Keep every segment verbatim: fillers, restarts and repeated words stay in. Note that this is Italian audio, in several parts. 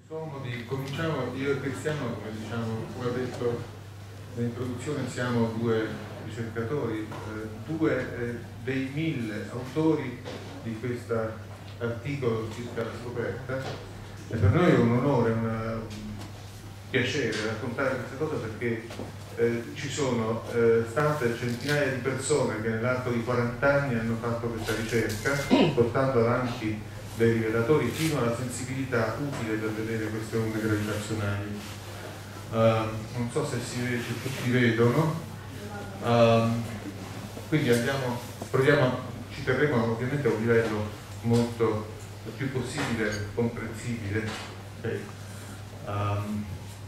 Comodi, cominciamo, io e Cristiano, come diciamo, come ho detto nell'introduzione, siamo due ricercatori, eh, due eh, dei mille autori di questo articolo circa la scoperta, e per noi è un onore, una, un piacere raccontare questa cosa, perché eh, ci sono eh, state centinaia di persone che nell'arco di quaranta anni hanno fatto questa ricerca, portando avanti dei rivelatori fino alla sensibilità utile per vedere queste onde gravitazionali. Uh, non so se si vede, se tutti vedono. Uh, quindi andiamo, proviamo, ci terremo ovviamente a un livello molto il più possibile comprensibile, okay. um,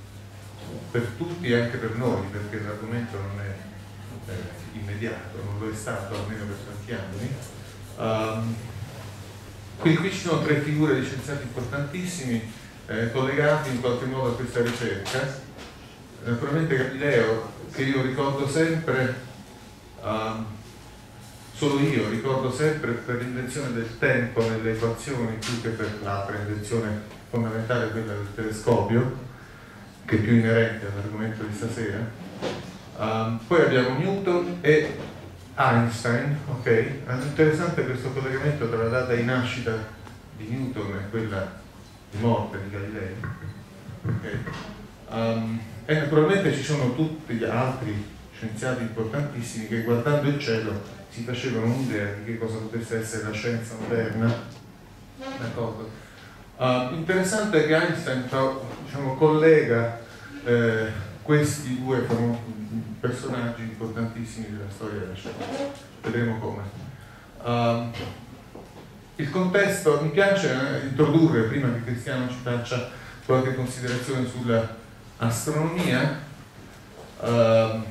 per tutti e anche per noi, perché l'argomento non è eh, immediato, non lo è stato almeno per tanti anni. Um, Quindi qui ci sono tre figure di scienziati importantissimi eh, collegati in qualche modo a questa ricerca. Naturalmente Galileo, che io ricordo sempre, uh, solo io ricordo sempre per l'invenzione del tempo nelle equazioni, più che per l'altra invenzione fondamentale, quella del telescopio, che è più inerente all'argomento di stasera. Uh, poi abbiamo Newton e Einstein, ok? È interessante questo collegamento tra la data di nascita di Newton e quella di morte di Galileo, okay? Um, e naturalmente ci sono tutti gli altri scienziati importantissimi che, guardando il cielo, si facevano un'idea di che cosa potesse essere la scienza moderna. D'accordo? Uh, interessante che Einstein, diciamo, collega eh, questi due personaggi importantissimi della storia della scienza. Vedremo come. Uh, il contesto, mi piace eh, introdurre, prima che Cristiano ci faccia qualche considerazione sulla astronomia, uh,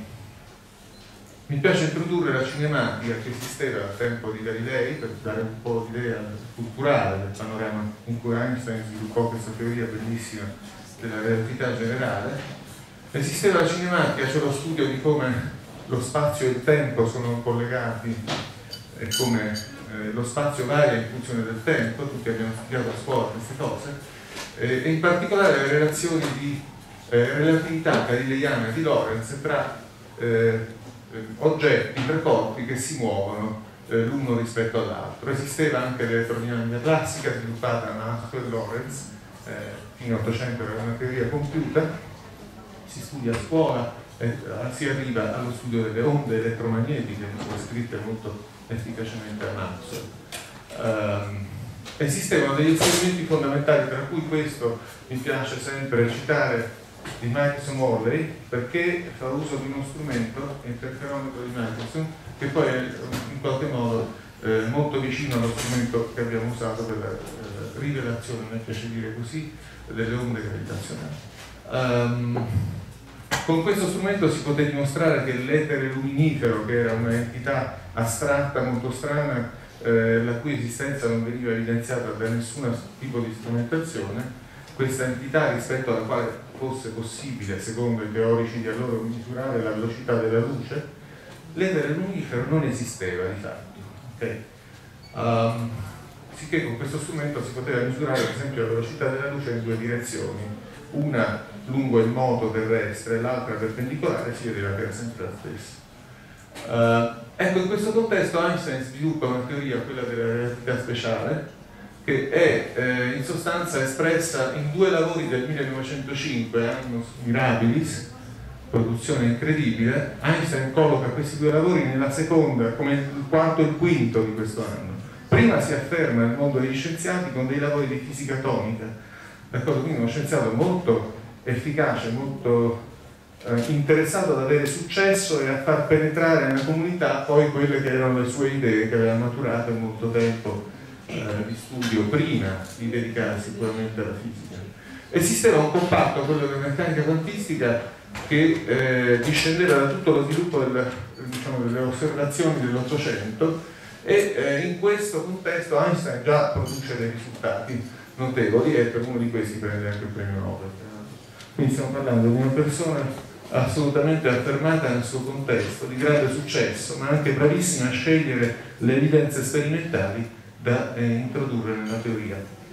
mi piace introdurre la cinematica che esisteva al tempo di Galilei, per dare un po' di idea culturale del panorama in cui Einstein sviluppò questa teoria bellissima della relatività generale. Esisteva la cinematica, cioè lo studio di come lo spazio e il tempo sono collegati e come eh, lo spazio varia in funzione del tempo. Tutti abbiamo studiato a scuola queste cose, eh, e in particolare le relazioni di eh, relatività galileiana di Lorentz tra eh, oggetti, tre corpi che si muovono eh, l'uno rispetto all'altro. Esisteva anche l'eletrodinamica classica sviluppata da Maxwell Lorentz, eh, fino all'Ottocento era una teoria compiuta. Si studia a scuola e si arriva allo studio delle onde elettromagnetiche, descritte molto efficacemente a Maxwell. Um, esistevano degli esperimenti fondamentali, tra cui questo mi piace sempre citare, di Michelson-Morley, perché fa uso di uno strumento, l'interferometro di Michelson, che poi è in qualche modo eh, molto vicino allo strumento che abbiamo usato per la eh, rivelazione, mi piace dire così, delle onde gravitazionali. Um, con questo strumento si poté dimostrare che l'etere luminifero, che era un'entità astratta molto strana, eh, la cui esistenza non veniva evidenziata da nessun tipo di strumentazione, questa entità rispetto alla quale fosse possibile, secondo i teorici di allora, misurare la velocità della luce, l'etere luminifero non esisteva di fatto, okay? Um, sicché con questo strumento si poteva misurare ad esempio la velocità della luce in due direzioni, una lungo il moto terrestre e l'altra perpendicolare, si vedeva che era sempre la stessa. Uh, ecco, in questo contesto Einstein sviluppa una teoria, quella della relatività speciale, che è eh, in sostanza espressa in due lavori del millenovecentocinque, Annus Mirabilis, produzione incredibile. Einstein colloca questi due lavori nella seconda, come il quarto e il quinto di questo anno. Prima si afferma nel mondo degli scienziati con dei lavori di fisica atomica, d'accordo? Quindi uno scienziato molto efficace, molto eh, interessato ad avere successo e a far penetrare nella comunità poi quelle che erano le sue idee, che aveva maturato in molto tempo eh, di studio prima di dedicarsi puramente alla fisica. Esisteva un comparto, quello della meccanica quantistica, che eh, discendeva da tutto lo sviluppo del, diciamo, delle osservazioni dell'Ottocento, e eh, in questo contesto Einstein già produce dei risultati notevoli, e per uno di questi prende anche il premio Nobel. Quindi stiamo parlando di una persona assolutamente affermata nel suo contesto, di grande successo, ma anche bravissima a scegliere le evidenze sperimentali da eh, introdurre nella teoria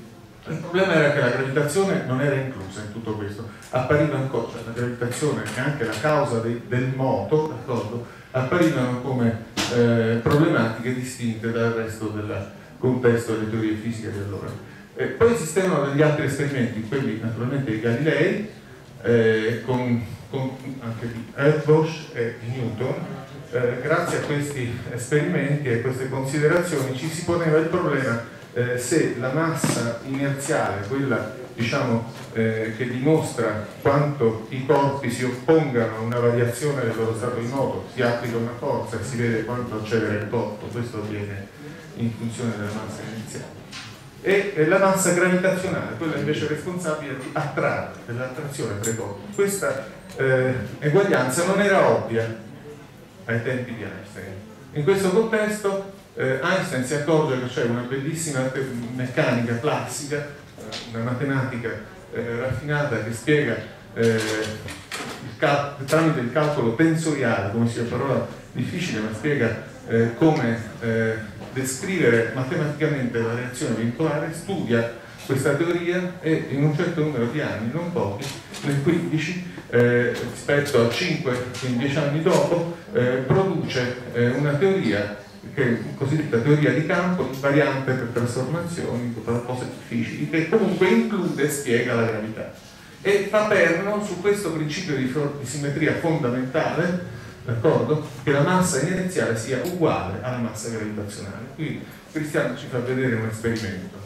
Il problema era che la gravitazione non era inclusa in tutto questo, appariva ancora, cioè la gravitazione e anche la causa de, del moto, d'accordo, apparivano come eh, problematiche distinte dal resto del contesto delle teorie fisiche di allora. Eh, poi esistevano degli altri esperimenti, quelli naturalmente di Galilei, eh, con, con anche di Eötvös e di Newton. Eh, grazie a questi esperimenti e a queste considerazioni ci si poneva il problema eh, se la massa inerziale, quella diciamo eh, che dimostra quanto i corpi si oppongano a una variazione del loro stato di moto, si applica una forza e si vede quanto accelera il corpo, questo avviene in funzione della massa inerziale, e eh, la massa gravitazionale, quella invece responsabile di attrarre, dell'attrazione tra i corpi. Questa eh, eguaglianza non era ovvia ai tempi di Einstein. In questo contesto eh, Einstein si accorge che c'è una bellissima meccanica classica, eh, una matematica eh, raffinata che spiega eh, il cal- tramite il calcolo tensoriale, come sia una parola difficile, ma spiega eh, come eh, descrivere matematicamente la reazione vincolare, studia questa teoria e in un certo numero di anni, non pochi, nel quindici, eh, rispetto a cinque, quindi dieci anni dopo, eh, produce eh, una teoria che è la cosiddetta teoria di campo, invariante per trasformazioni, per cose difficili, che comunque include e spiega la gravità. E fa perno su questo principio di, di simmetria fondamentale, d'accordo? Che la massa inerziale sia uguale alla massa gravitazionale. Qui Cristiano ci fa vedere un esperimento.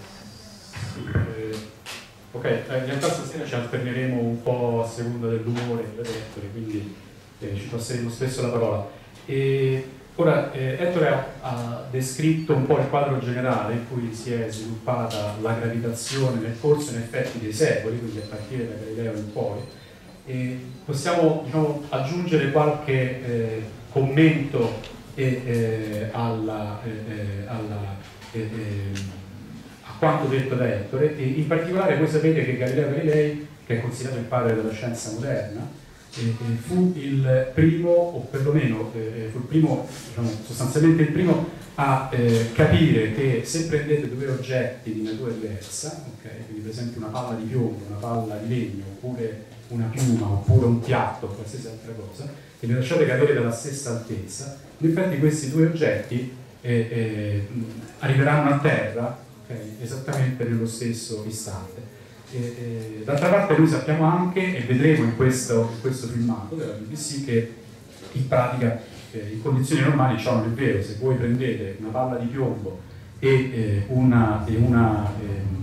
Eh, ok, eh, in realtà stasera ci alterneremo un po' a seconda dell'umore delle Ettore, quindi eh, ci passeremo spesso la parola. E ora, eh, Ettore ha, ha descritto un po' il quadro generale in cui si è sviluppata la gravitazione nel corso in effetti dei secoli, quindi a partire da Galileo in poi. E possiamo, diciamo, aggiungere qualche eh, commento e, eh, alla, eh, alla eh, eh, quanto detto da Ettore, e in particolare voi sapete che Galileo Galilei, che è considerato il padre della scienza moderna, eh, fu il primo, o perlomeno eh, fu il primo, diciamo, sostanzialmente il primo a eh, capire che se prendete due oggetti di natura diversa, okay, quindi per esempio una palla di piombo, una palla di legno, oppure una piuma, oppure un piatto, o qualsiasi altra cosa, e li lasciate cadere dalla stessa altezza, in effetti questi due oggetti eh, eh, arriveranno a terra Okay, esattamente nello stesso istante. D'altra parte noi sappiamo anche, e vedremo in questo, in questo filmato della B B C, che in pratica eh, in condizioni normali ciò non è vero. Se voi prendete una palla di piombo e, eh, una, e, una,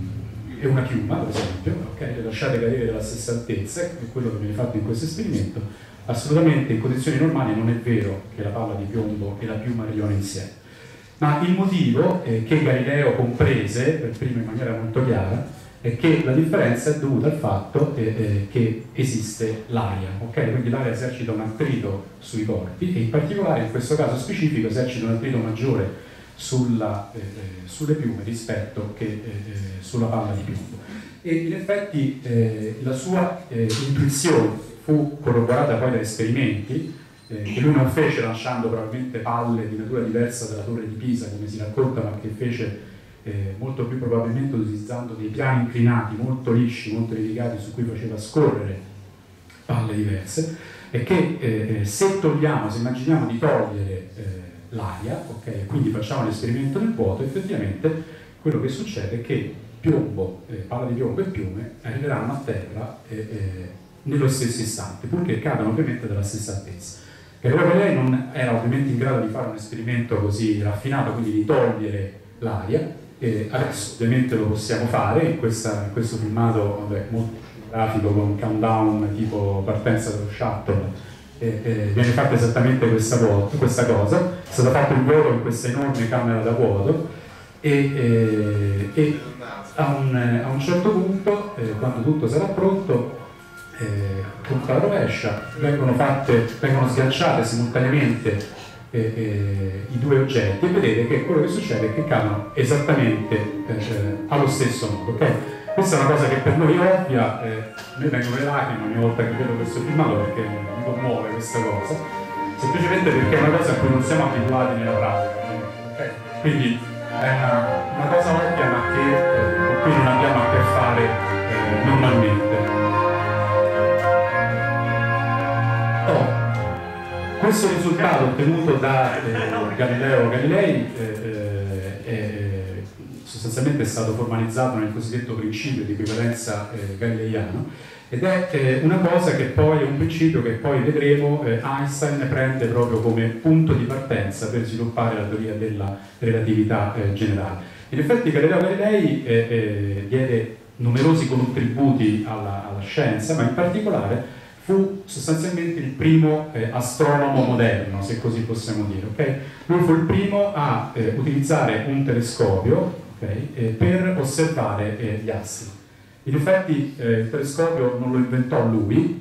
eh, e una piuma, per esempio, okay, le lasciate cadere della stessa altezza, che è quello che viene fatto in questo esperimento, assolutamente in condizioni normali non è vero che la palla di piombo e la piuma arrivano insieme. Ma il motivo eh, che Galileo comprese, per primo in maniera molto chiara, è che la differenza è dovuta al fatto eh, eh, che esiste l'aria, okay? Quindi l'aria esercita un attrito sui corpi e in particolare in questo caso specifico esercita un attrito maggiore sulla, eh, sulle piume rispetto che eh, sulla palla di piombo. E in effetti eh, la sua eh, intuizione fu corroborata poi da esperimenti Eh, che lui non fece lasciando probabilmente palle di natura diversa dalla torre di Pisa, come si racconta, ma che fece eh, molto più probabilmente utilizzando dei piani inclinati molto lisci, molto delicati, su cui faceva scorrere palle diverse, e che eh, se togliamo, se immaginiamo di togliere eh, l'aria, okay, quindi facciamo l'esperimento nel vuoto, effettivamente quello che succede è che piombo, eh, palla di piombo e piume arriveranno a terra eh, eh, nello stesso istante, purché cadano ovviamente dalla stessa altezza. Galileo Galilei non era ovviamente in grado di fare un esperimento così raffinato, quindi di togliere l'aria, e adesso ovviamente lo possiamo fare in, questa, in questo filmato vabbè, molto grafico con un countdown tipo partenza dello shuttle, e, e viene fatta esattamente questa, vuoto, questa cosa, è stato fatto il vuoto in questa enorme camera da vuoto e, e, e a, un, a un certo punto, eh, quando tutto sarà pronto, Eh, con la rovescia vengono fatte, vengono sganciate simultaneamente eh, eh, i due oggetti e vedete che quello che succede è che cadono esattamente eh, allo stesso modo, okay? Questa è una cosa che per noi è ovvia, eh, a me vengono le lacrime ogni volta che vedo questo filmato perché mi commuove questa cosa, semplicemente perché è una cosa a cui non siamo abituati nella pratica, okay? Quindi è una, una cosa ovvia ma che, eh, con cui non abbiamo a che fare. eh, normalmente. Oh, questo risultato ottenuto da eh, Galileo Galilei eh, eh, sostanzialmente è stato formalizzato nel cosiddetto principio di equivalenza eh, galileiano, ed è eh, una cosa che poi è un principio che poi vedremo eh, Einstein prende proprio come punto di partenza per sviluppare la teoria della relatività eh, generale. In effetti Galileo Galilei eh, eh, diede numerosi contributi alla, alla scienza, ma in particolare fu sostanzialmente il primo eh, astronomo moderno, se così possiamo dire. Okay? Lui fu il primo a eh, utilizzare un telescopio okay, eh, per osservare eh, gli astri. In effetti eh, il telescopio non lo inventò lui,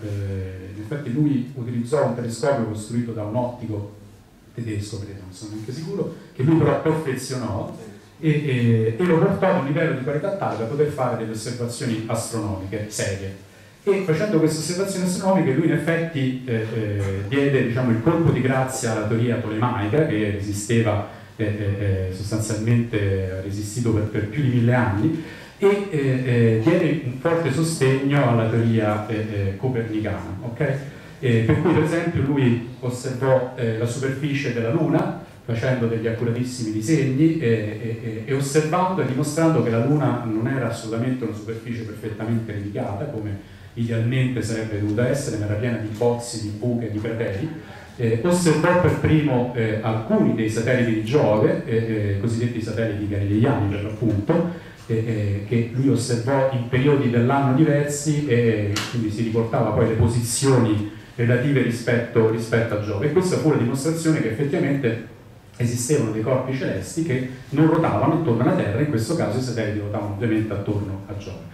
eh, in effetti lui utilizzò un telescopio costruito da un ottico tedesco, credo, non sono neanche sicuro, che lui però perfezionò e, e, e lo portò a un livello di qualità tale da poter fare delle osservazioni astronomiche serie. E facendo queste osservazioni astronomiche lui in effetti eh, eh, diede diciamo, il colpo di grazia alla teoria tolemaica che resisteva eh, eh, sostanzialmente ha resistito per, per più di mille anni, e eh, eh, diede un forte sostegno alla teoria eh, eh, copernicana, okay? eh, per cui per esempio lui osservò eh, la superficie della Luna facendo degli accuratissimi disegni e, e, e osservando e dimostrando che la Luna non era assolutamente una superficie perfettamente radicata come idealmente sarebbe dovuta essere, ma era piena di bozzi, di buche, di crateri. Eh, osservò per primo eh, alcuni dei satelliti di Giove, eh, eh, cosiddetti satelliti galileiani per l'appunto, Eh, eh, che lui osservò in periodi dell'anno diversi e quindi si riportava poi le posizioni relative rispetto, rispetto a Giove, e questa fu la dimostrazione che effettivamente esistevano dei corpi celesti che non rotavano intorno alla Terra, in questo caso i satelliti rotavano ovviamente attorno a Giove.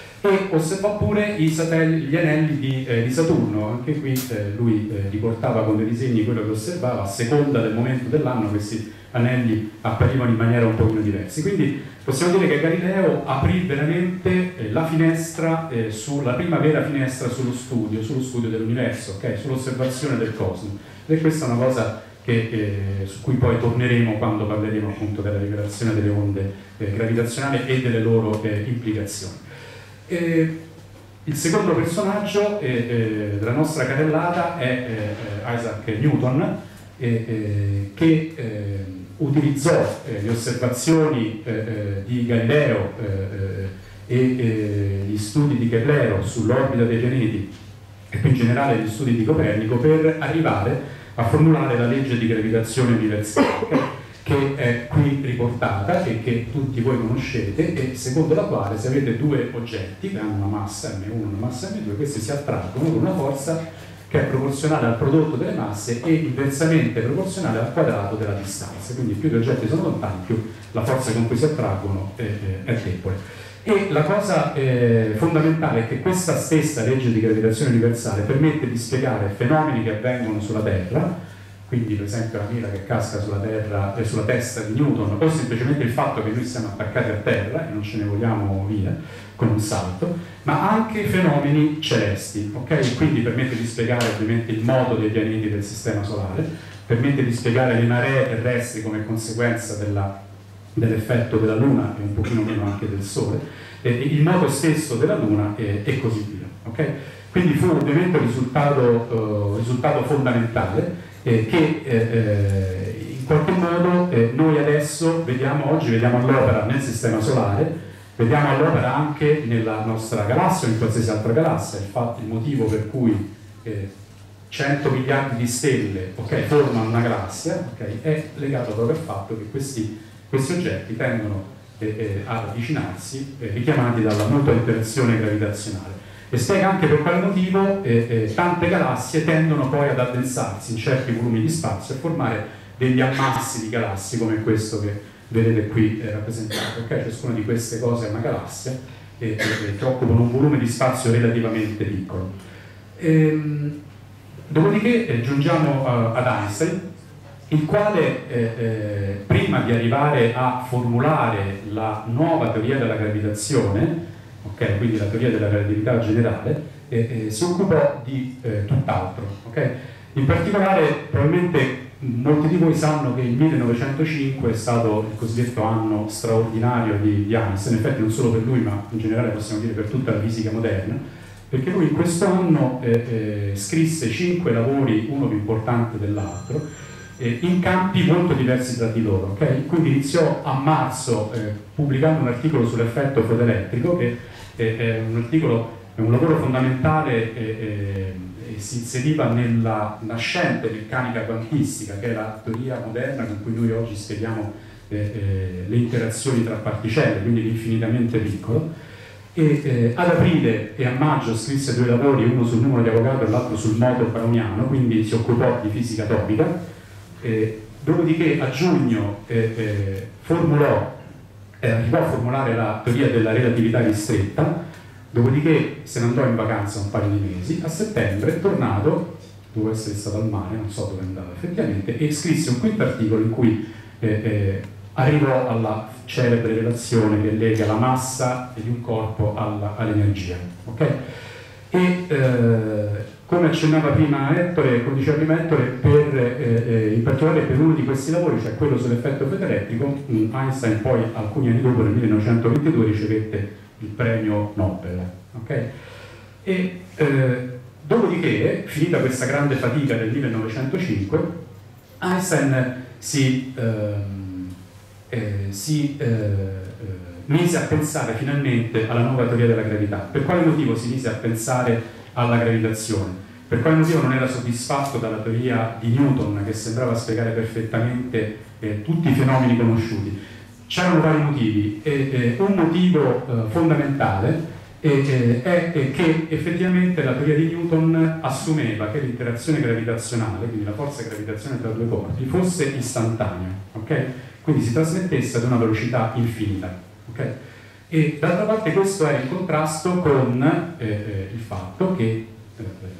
E osservò pure i satelliti, gli anelli di, eh, di Saturno, anche qui eh, lui eh, riportava con dei disegni quello che osservava, a seconda del momento dell'anno questi anelli apparivano in maniera un pochino diversa. Quindi possiamo dire che Galileo aprì veramente eh, la finestra, eh, sulla prima vera finestra sullo studio, sullo studio dell'universo, okay? Sull'osservazione del cosmo. E questa è una cosa che, eh, su cui poi torneremo quando parleremo appunto della rivelazione delle onde eh, gravitazionali e delle loro eh, implicazioni. E il secondo personaggio eh, eh, della nostra carrellata è eh, Isaac Newton, eh, eh, che eh, utilizzò eh, le osservazioni eh, eh, di Galileo eh, eh, e eh, gli studi di Keplero sull'orbita dei pianeti e più in generale gli studi di Copernico per arrivare a formulare la legge di gravitazione universale, che è qui riportata e che tutti voi conoscete, e secondo la quale se avete due oggetti che hanno una massa emme uno e una massa emme due, questi si attraggono con una forza che è proporzionale al prodotto delle masse e inversamente proporzionale al quadrato della distanza. Quindi più gli oggetti sono lontani, più la forza con cui si attraggono è, è, è debole. E la cosa eh, fondamentale è che questa stessa legge di gravitazione universale permette di spiegare fenomeni che avvengono sulla Terra, quindi per esempio la mela che casca sulla, terra, eh, sulla testa di Newton, o semplicemente il fatto che noi siamo attaccati a terra e non ce ne vogliamo via con un salto, ma anche fenomeni celesti, ok? Quindi permette di spiegare ovviamente il moto dei pianeti del sistema solare, permette di spiegare le maree terrestri come conseguenza della, dell'effetto della Luna e un pochino meno anche del Sole, eh, il moto stesso della Luna eh, e così via, ok? Quindi fu ovviamente un risultato, uh, risultato fondamentale eh, che eh, in qualche modo eh, noi adesso vediamo, oggi vediamo all'opera nel sistema solare, vediamo all'opera anche nella nostra galassia o in qualsiasi altra galassia. Infatti il motivo per cui eh, cento miliardi di stelle okay, formano una galassia okay, è legato proprio al fatto che questi, questi oggetti tendono eh, eh, ad avvicinarsi, eh, richiamati dalla mutua interazione gravitazionale. E spiega anche per quale motivo eh, eh, tante galassie tendono poi ad addensarsi in certi volumi di spazio e formare degli ammassi di galassie come questo che vedete qui eh, rappresentato. Okay? Ciascuna di queste cose è una galassia e, e, e che occupano un volume di spazio relativamente piccolo. Ehm, dopodiché eh, giungiamo uh, ad Einstein, il quale eh, eh, prima di arrivare a formulare la nuova teoria della gravitazione, okay, quindi la teoria della relatività generale, eh, eh, si occupò di eh, tutt'altro. Okay? In particolare, probabilmente molti di voi sanno che il millenovecentocinque è stato il cosiddetto anno straordinario di, di Einstein, in effetti non solo per lui ma in generale possiamo dire per tutta la fisica moderna, perché lui in questo anno eh, eh, scrisse cinque lavori, uno più importante dell'altro, eh, in campi molto diversi tra di loro. Okay? Quindi iniziò a marzo eh, pubblicando un articolo sull'effetto fotoelettrico, che eh, è un articolo, è un lavoro fondamentale eh, eh, si inseriva nella nascente meccanica quantistica, che è la teoria moderna con cui noi oggi spieghiamo eh, eh, le interazioni tra particelle, quindi l'infinitamente piccolo. E eh, ad aprile e a maggio scrisse due lavori, uno sul numero di Avogadro e l'altro sul moto browniano, quindi si occupò di fisica atomica. Eh, dopodiché a giugno eh, eh, formulò, eh, arrivò a formulare la teoria della relatività ristretta. Dopodiché se ne andò in vacanza un paio di mesi, a settembre è tornato, doveva essere stato al mare, non so dove andava effettivamente, e scrisse un quinto articolo in cui eh, eh, arrivò alla celebre relazione che lega la massa di un corpo all'energia. Okay? E eh, come accennava prima Ettore, come diceva prima Ettore, per, eh, in particolare per uno di questi lavori, cioè quello sull'effetto fotoelettrico, Einstein poi alcuni anni dopo, nel millenovecentoventidue, ricevette il premio Nobel. Okay? E eh, dopodiché, finita questa grande fatica del millenovecentocinque, Einstein si, ehm, eh, si eh, mise a pensare finalmente alla nuova teoria della gravità. Per quale motivo si mise a pensare alla gravitazione? Per quale motivo non era soddisfatto dalla teoria di Newton, che sembrava spiegare perfettamente eh, tutti i fenomeni conosciuti? C'erano vari motivi, e, e un motivo eh, fondamentale e, e, è, è che effettivamente la teoria di Newton assumeva che l'interazione gravitazionale, quindi la forza gravitazionale tra due corpi, fosse istantanea, okay? Quindi si trasmettesse ad una velocità infinita. Okay? E d'altra parte questo era in contrasto con eh, eh, il fatto che eh,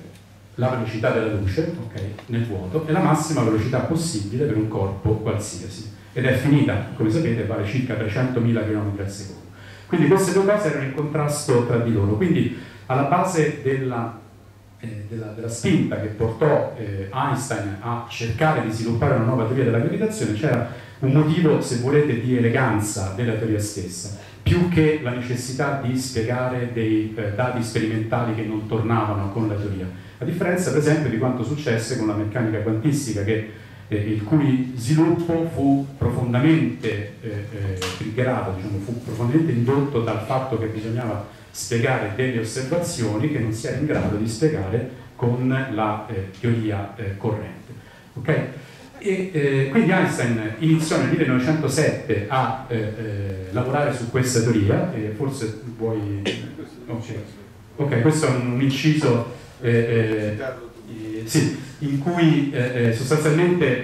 la velocità della luce, okay, nel vuoto è la massima velocità possibile per un corpo qualsiasi. Ed è finita, come sapete, vale circa trecentomila chilometri al secondo. Quindi queste due cose erano in contrasto tra di loro. Quindi alla base della, eh, della, della spinta che portò eh, Einstein a cercare di sviluppare una nuova teoria della gravitazione c'era un motivo, se volete, di eleganza della teoria stessa, più che la necessità di spiegare dei eh, dati sperimentali che non tornavano con la teoria. A differenza, per esempio, di quanto successe con la meccanica quantistica, che Eh, il cui sviluppo fu profondamente eh, eh, triggerato, diciamo, fu profondamente indotto dal fatto che bisognava spiegare delle osservazioni che non si era in grado di spiegare con la eh, teoria eh, corrente. Okay? E, eh, quindi Einstein iniziò nel millenovecentosette a eh, eh, lavorare su questa teoria, e forse vuoi... Okay. Ok, questo è un inciso... Eh, eh, sì, in cui eh, sostanzialmente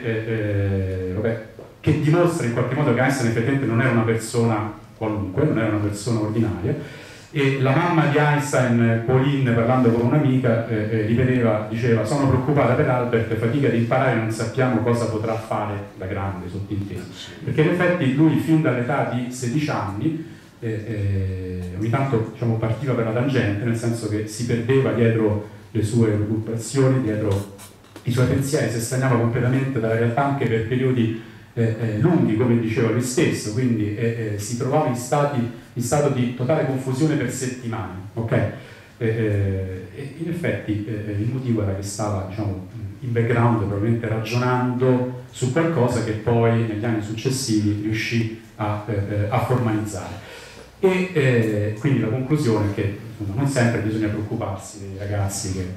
eh, eh, vabbè, che dimostra in qualche modo che Einstein effettivamente non era una persona qualunque, non era una persona ordinaria, e la mamma di Einstein, Pauline, parlando con un'amica, eh, eh, ripeteva, diceva: sono preoccupata per Albert, fatica ad imparare, non sappiamo cosa potrà fare da grande, sottinteso, perché in effetti lui fin dall'età di sedici anni eh, eh, ogni tanto, diciamo, partiva per la tangente, nel senso che si perdeva dietro le sue preoccupazioni, dietro i suoi pensieri, si estraniava completamente dalla realtà anche per periodi eh, eh, lunghi, come diceva lui stesso, quindi eh, eh, si trovava in, stati, in stato di totale confusione per settimane. Okay? Eh, eh, in effetti eh, il motivo era che stava, diciamo, in background, probabilmente ragionando su qualcosa che poi negli anni successivi riuscì a, eh, a formalizzare. E eh, quindi la conclusione è che insomma, non sempre bisogna preoccuparsi dei ragazzi che...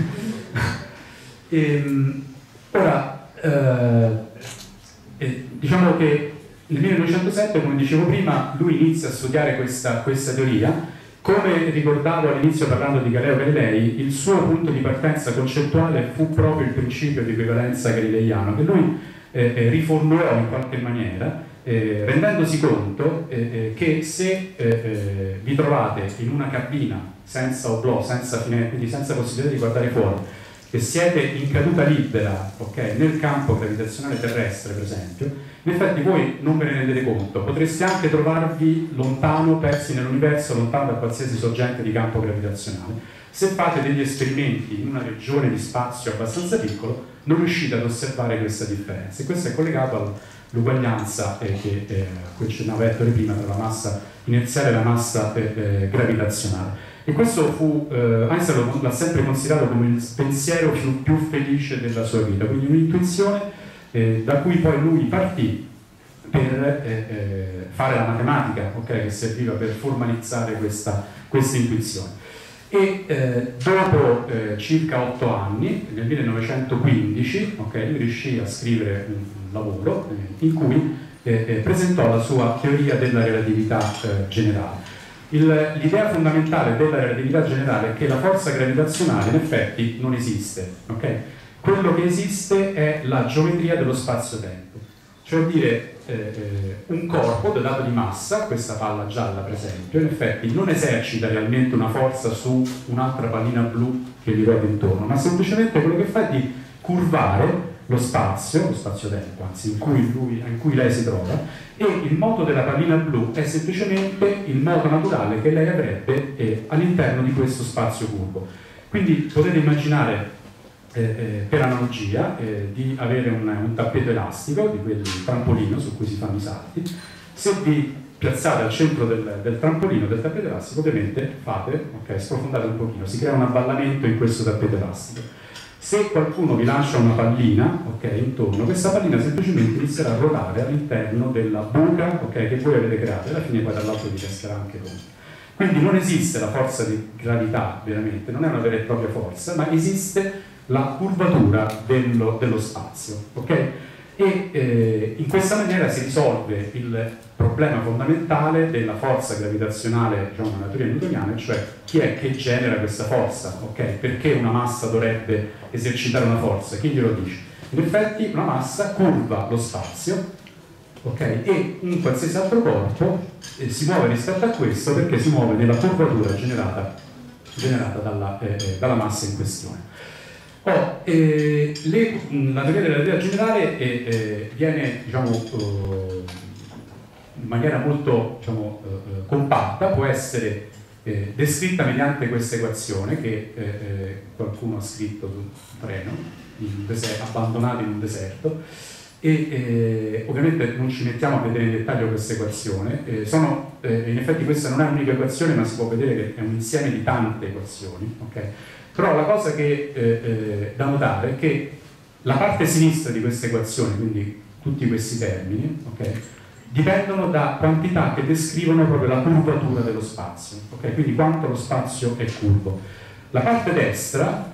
e, ora, eh, eh, diciamo che nel millenovecentosette, come dicevo prima, lui inizia a studiare questa, questa teoria. Come ricordavo all'inizio parlando di Galileo Galilei, il suo punto di partenza concettuale fu proprio il principio di equivalenza galileiano, che lui eh, eh, riformulò in qualche maniera, Eh, rendendosi conto eh, eh, che se eh, eh, vi trovate in una cabina senza oblò, senza finestre, quindi senza possibilità di guardare fuori, e siete in caduta libera, okay, nel campo gravitazionale terrestre per esempio, in effetti voi non ve ne rendete conto, potreste anche trovarvi lontano, persi nell'universo, lontano da qualsiasi sorgente di campo gravitazionale. Se fate degli esperimenti in una regione di spazio abbastanza piccolo, non riuscite ad osservare questa differenza, e questo è collegato all'uguaglianza eh, che eh, a cui accennava Ettore prima tra la massa inerziale e la massa eh, eh, gravitazionale. E questo fu, eh, Einstein l'ha sempre considerato come il pensiero più, più felice della sua vita, quindi un'intuizione eh, da cui poi lui partì per eh, eh, fare la matematica, okay, che serviva per formalizzare questa, questa intuizione. E eh, dopo eh, circa otto anni, nel millenovecentoquindici, okay, lui riuscì a scrivere un, un lavoro eh, in cui eh, eh, presentò la sua teoria della relatività eh, generale. L'idea fondamentale della relatività generale è che la forza gravitazionale in effetti non esiste, okay? Quello che esiste è la geometria dello spazio-tempo, cioè dire eh, eh, un corpo dotato di massa, questa palla gialla per esempio, in effetti non esercita realmente una forza su un'altra pallina blu che gli ruota intorno, ma semplicemente quello che fa è di curvare lo spazio, lo spazio-tempo, anzi in cui, lui, in cui lei si trova, e il moto della pallina blu è semplicemente il moto naturale che lei avrebbe eh, all'interno di questo spazio curvo. Quindi potete immaginare, eh, eh, per analogia, eh, di avere un, un tappeto elastico, di quel trampolino su cui si fanno i salti. Se vi piazzate al centro del, del trampolino, del tappeto elastico, ovviamente fate, ok, sprofondate un pochino, si crea un avvallamento in questo tappeto elastico. Se qualcuno vi lancia una pallina, ok, intorno, questa pallina semplicemente inizierà a ruotare all'interno della buca, ok, che voi avete creato, e alla fine poi dall'altro vi resterà anche con. Quindi non esiste la forza di gravità veramente, non è una vera e propria forza, ma esiste la curvatura dello, dello spazio, ok? E eh, in questa maniera si risolve il problema fondamentale della forza gravitazionale, diciamo, nella teoria newtoniana, cioè chi è che genera questa forza, ok? Perché una massa dovrebbe esercitare una forza? Chi glielo dice? In effetti una massa curva lo spazio, ok? E un qualsiasi altro corpo eh, si muove rispetto a questo perché si muove nella curvatura generata, generata dalla, eh, dalla massa in questione. Oh, eh, le, la teoria della relatività generale eh, eh, viene, diciamo, eh, in maniera molto, diciamo, eh, compatta, può essere eh, descritta mediante questa equazione che eh, eh, qualcuno ha scritto su un treno in un deserto, abbandonato in un deserto, e eh, ovviamente non ci mettiamo a vedere in dettaglio questa equazione. Eh, sono, eh, in effetti questa non è un'unica equazione, ma si può vedere che è un insieme di tante equazioni, okay? Però la cosa che eh, eh, da notare è che la parte sinistra di questa equazione, quindi tutti questi termini, okay, dipendono da quantità che descrivono proprio la curvatura dello spazio, okay? Quindi quanto lo spazio è curvo. La parte destra,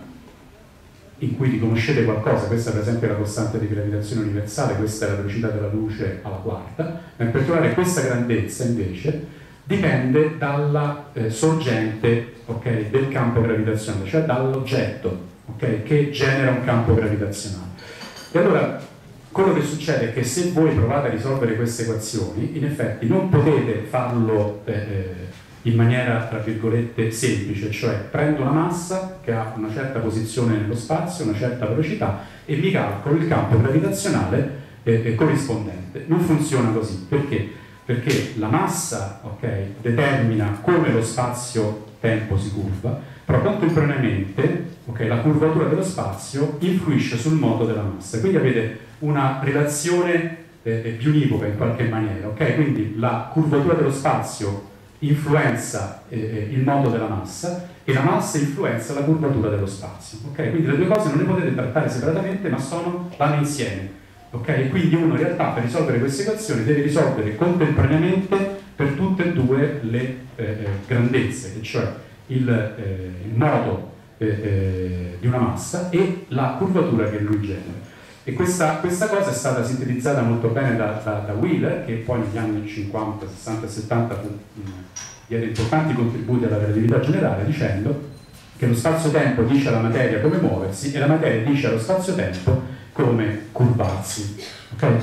in cui riconoscete qualcosa, questa per esempio è la costante di gravitazione universale, questa è la velocità della luce alla quarta, ma in particolare questa grandezza invece dipende dalla eh, sorgente, okay, del campo gravitazionale, cioè dall'oggetto, okay, che genera un campo gravitazionale. E allora quello che succede è che se voi provate a risolvere queste equazioni, in effetti non potete farlo eh, in maniera, tra virgolette, semplice, cioè prendo una massa che ha una certa posizione nello spazio, una certa velocità, e mi calcolo il campo gravitazionale eh, corrispondente. Non funziona così. Perché? Perché la massa, okay, determina come lo spazio-tempo si curva, però contemporaneamente, okay, la curvatura dello spazio influisce sul moto della massa. Quindi avete una relazione eh, biunivoca in qualche maniera, okay? Quindi la curvatura dello spazio influenza eh, il moto della massa e la massa influenza la curvatura dello spazio, okay? Quindi le due cose non le potete trattare separatamente, ma sono, vanno insieme. Okay? Quindi uno in realtà per risolvere queste equazioni deve risolvere contemporaneamente per tutte e due le eh, grandezze, cioè il, eh, il moto eh, eh, di una massa e la curvatura che lui genera. E questa, questa cosa è stata sintetizzata molto bene da, da, da Wheeler, che poi negli anni cinquanta, sessanta e settanta fu, mh, diede importanti contributi alla relatività generale, dicendo che lo spazio-tempo dice alla materia come muoversi e la materia dice allo spazio-tempo come curvarsi, okay?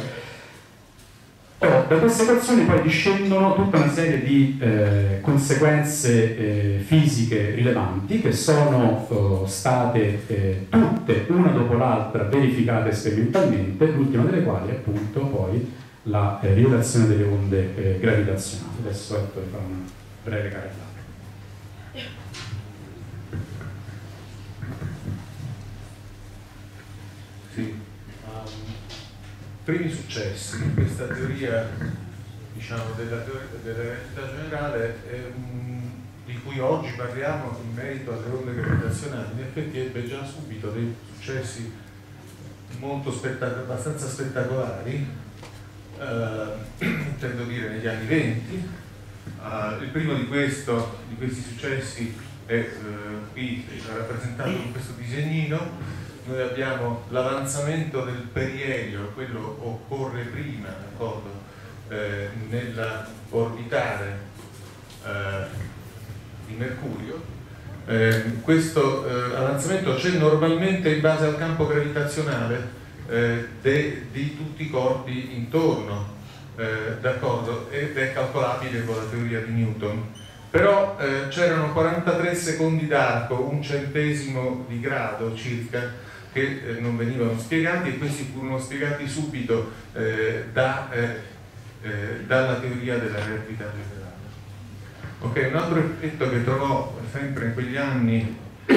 Ora, da queste equazioni poi discendono tutta una serie di eh, conseguenze eh, fisiche rilevanti che sono eh, state eh, tutte una dopo l'altra verificate sperimentalmente, l'ultima delle quali è appunto poi la eh, rivelazione delle onde eh, gravitazionali. Adesso Ettore farà una breve carrellata. Sì, primi successi in questa teoria, diciamo, della, teoria, della relatività generale, ehm, di cui oggi parliamo in merito alle onde gravitazionali, in effetti ebbe già subito dei successi molto spettac- abbastanza spettacolari, eh, intendo dire negli anni venti. Uh, il primo di, questo, di questi successi è uh, qui rappresentato in questo disegnino. Noi abbiamo l'avanzamento del perielio, quello occorre prima, d'accordo, eh, nell'orbitare eh, di Mercurio. Eh, questo eh, avanzamento c'è normalmente in base al campo gravitazionale eh, de, di tutti i corpi intorno, eh, d'accordo, ed è calcolabile con la teoria di Newton. Però eh, c'erano quarantatré secondi d'arco, un centesimo di grado circa, che eh, non venivano spiegati, e questi furono spiegati subito eh, da, eh, eh, dalla teoria della relatività generale. Ok, un altro effetto che trovò sempre in quegli anni eh,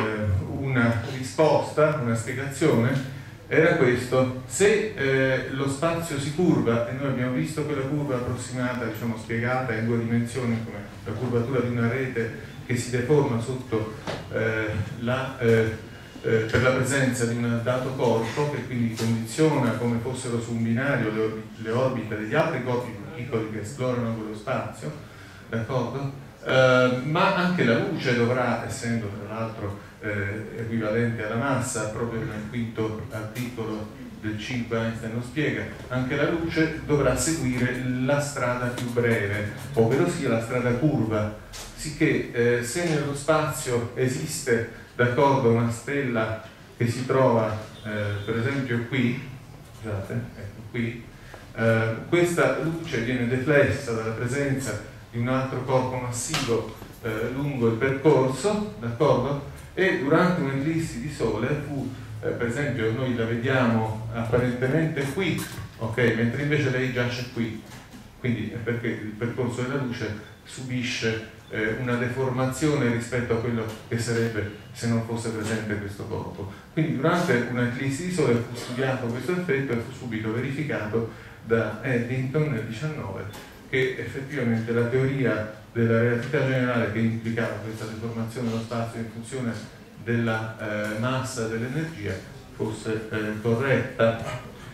una risposta, una spiegazione, era questo: se eh, lo spazio si curva, e noi abbiamo visto quella curva approssimata, diciamo spiegata in due dimensioni come la curvatura di una rete che si deforma sotto eh, la eh, Eh, per la presenza di un dato corpo, che quindi condiziona come fossero su un binario le, orbi le orbite degli altri corpi più piccoli che esplorano quello spazio, d'accordo? Eh, ma anche la luce dovrà, essendo tra l'altro eh, equivalente alla massa, proprio nel quinto articolo del cinque Einstein lo spiega, anche la luce dovrà seguire la strada più breve, ovvero sia la strada curva, sicché eh, se nello spazio esiste, d'accordo, una stella che si trova eh, per esempio qui, scusate, ecco qui, eh, questa luce viene deflessa dalla presenza di un altro corpo massivo eh, lungo il percorso, d'accordo? E durante un'eclissi di sole fu, eh, per esempio, noi la vediamo apparentemente qui, ok, mentre invece lei giace qui, quindi è perché il percorso della luce subisce eh, una deformazione rispetto a quello che sarebbe se non fosse presente questo corpo. Quindi durante un'eclissi di sole fu studiato questo effetto e fu subito verificato da Eddington nel diciannove che effettivamente la teoria della relatività generale, che implicava questa deformazione dello spazio in funzione della eh, massa dell'energia, fosse eh, corretta.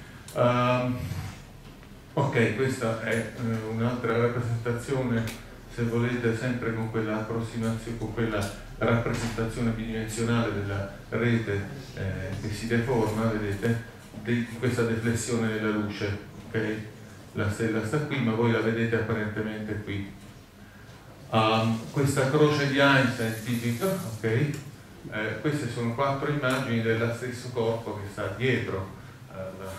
Uh, ok, questa è uh, un'altra rappresentazione, se volete, sempre con quella approssimazione, con quella rappresentazione bidimensionale della rete eh, che si deforma, vedete, di questa deflessione della luce, ok? La stella sta qui, ma voi la vedete apparentemente qui. Um, questa croce di Einstein tipica, ok? Eh, queste sono quattro immagini dello stesso corpo che sta dietro alla,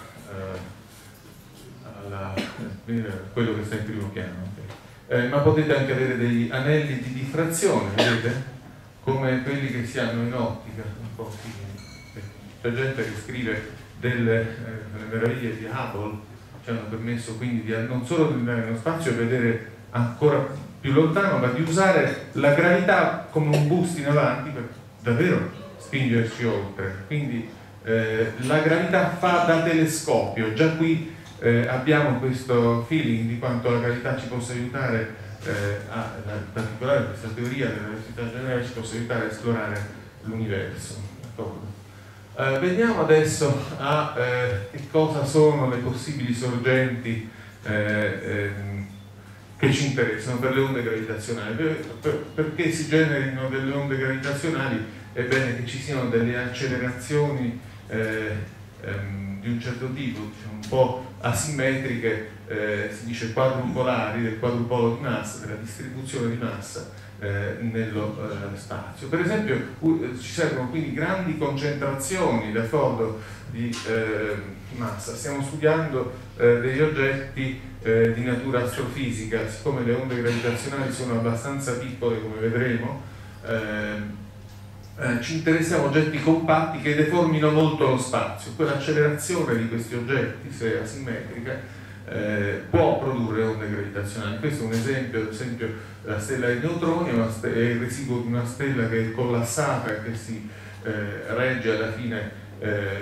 uh, alla, uh, quello che sta in primo piano, okay? Eh, ma potete anche avere degli anelli di diffrazione, vedete? Come quelli che si hanno in ottica, un po' simili. C'è gente che scrive delle, eh, delle meraviglie di Hubble, ci hanno permesso quindi di non solo di andare nello spazio e vedere ancora più lontano, ma di usare la gravità come un boost in avanti per davvero spingerci oltre. Quindi eh, la gravità fa da telescopio. Già qui eh, abbiamo questo feeling di quanto la gravità ci possa aiutare Eh, a, in particolare questa teoria della relatività generale ci possa aiutare a esplorare l'universo. Eh, veniamo adesso a eh, che cosa sono le possibili sorgenti eh, eh, che ci interessano per le onde gravitazionali. Per, per, perché si generino delle onde gravitazionali è bene che ci siano delle accelerazioni eh, ehm, di un certo tipo, diciamo, un po' asimmetriche, eh, si dice quadrupolari, del quadrupolo di massa, della distribuzione di massa eh, nello eh, spazio. Per esempio uh, ci servono quindi grandi concentrazioni, d'accordo, di eh, massa. Stiamo studiando eh, degli oggetti eh, di natura astrofisica, siccome le onde gravitazionali sono abbastanza piccole, come vedremo, eh, Eh, ci interessiamo a oggetti compatti che deformino molto lo spazio. Quell'accelerazione di questi oggetti, se asimmetrica, eh, può produrre onde gravitazionali. Questo è un esempio, ad esempio la stella dei neutroni è, è il residuo di una stella che è collassata e che si eh, regge alla fine eh,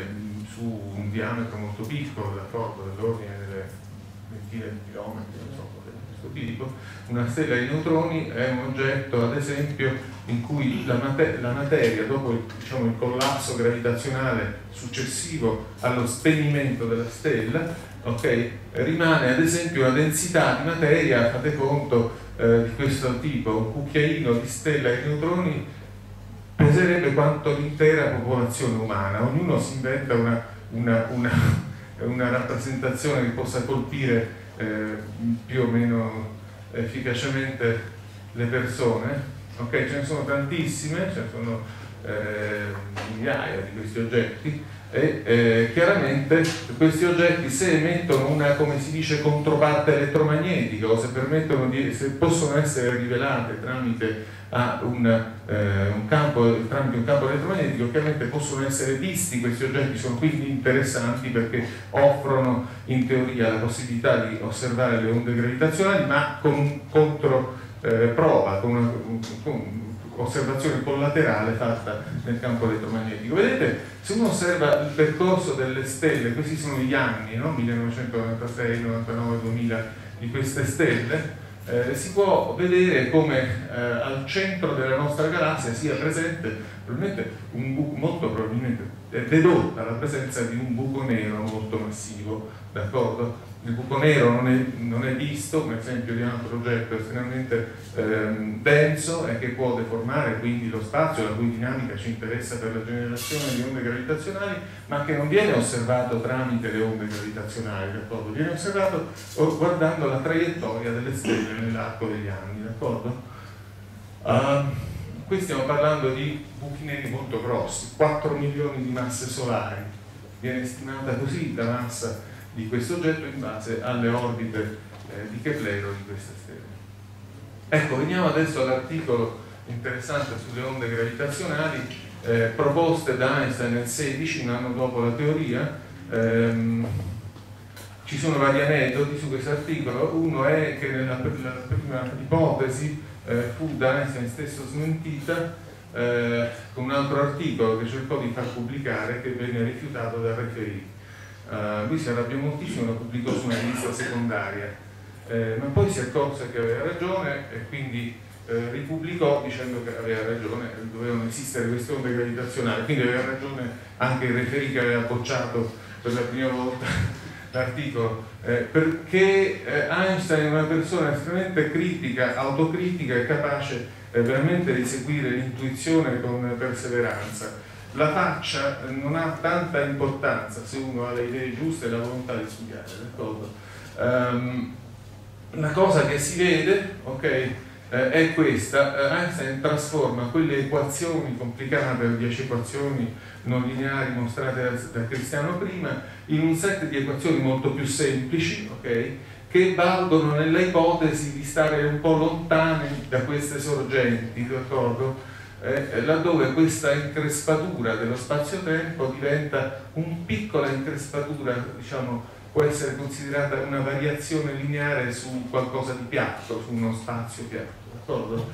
su un diametro molto piccolo, d'accordo, dell'ordine delle ventina di chilometri, non so, di questo tipo. Una stella di neutroni è un oggetto, ad esempio, in cui la, mater la materia, dopo il, diciamo, il collasso gravitazionale successivo allo spegnimento della stella, okay, rimane ad esempio una densità di materia, fate conto, eh, di questo tipo. Un cucchiaino di stella di neutroni peserebbe quanto l'intera popolazione umana. Ognuno si inventa una, una, una, una rappresentazione che possa colpire eh, più o meno efficacemente le persone. Ok, ce ne sono tantissime, ce ne sono eh, migliaia di questi oggetti e eh, chiaramente questi oggetti, se emettono una, come si dice, controparte elettromagnetica, o se, permettono di, se possono essere rivelate tramite a un, eh, un campo, tramite un campo elettromagnetico, chiaramente possono essere visti. Questi oggetti sono quindi interessanti perché offrono in teoria la possibilità di osservare le onde gravitazionali, ma con un contro eh, prova, con una con osservazione collaterale fatta nel campo elettromagnetico. Vedete, se uno osserva il percorso delle stelle, questi sono gli anni, no? millenovecentonovantasei, novantanove, duemila di queste stelle, eh, si può vedere come eh, al centro della nostra galassia sia presente probabilmente un buco, molto probabilmente è dedotta la presenza di un buco nero molto massivo, d'accordo? Il buco nero non è, non è visto come esempio di un altro oggetto estremamente ehm, denso e che può deformare quindi lo spazio, la cui dinamica ci interessa per la generazione di onde gravitazionali, ma che non viene osservato tramite le onde gravitazionali, d'accordo? Viene osservato guardando la traiettoria delle stelle nell'arco degli anni, d'accordo? Uh, qui stiamo parlando di buchi neri molto grossi, quattro milioni di masse solari, viene stimata così la massa di questo oggetto in base alle orbite eh, di Keplero di queste stelle. Ecco, veniamo adesso all'articolo interessante sulle onde gravitazionali eh, proposte da Einstein nel sedici, un anno dopo la teoria. Ehm, ci sono vari aneddoti su questo articolo. Uno è che nella la prima ipotesi eh, fu da Einstein stesso smentita eh, con un altro articolo che cercò di far pubblicare, che venne rifiutato da Referì. Uh, lui si arrabbiò moltissimo, lo pubblicò su una rivista secondaria, eh, ma poi si accorse che aveva ragione e quindi eh, ripubblicò dicendo che aveva ragione, dovevano esistere queste onde gravitazionali, quindi aveva ragione anche il Referì che aveva bocciato per la prima volta l'articolo, eh, perché eh, Einstein è una persona estremamente critica, autocritica e capace eh, veramente di seguire l'intuizione con perseveranza. La faccia non ha tanta importanza se uno ha le idee giuste e la volontà di studiare, d'accordo? Um, la cosa che si vede, ok, eh, è questa: Einstein trasforma quelle equazioni complicate, dieci equazioni non lineari mostrate da, da Cristiano prima, in un set di equazioni molto più semplici, ok, che valgono nella ipotesi di stare un po' lontani da queste sorgenti, d'accordo? Eh, laddove questa increspatura dello spazio-tempo diventa un piccola increspatura, diciamo, può essere considerata una variazione lineare su qualcosa di piatto, su uno spazio piatto, d'accordo?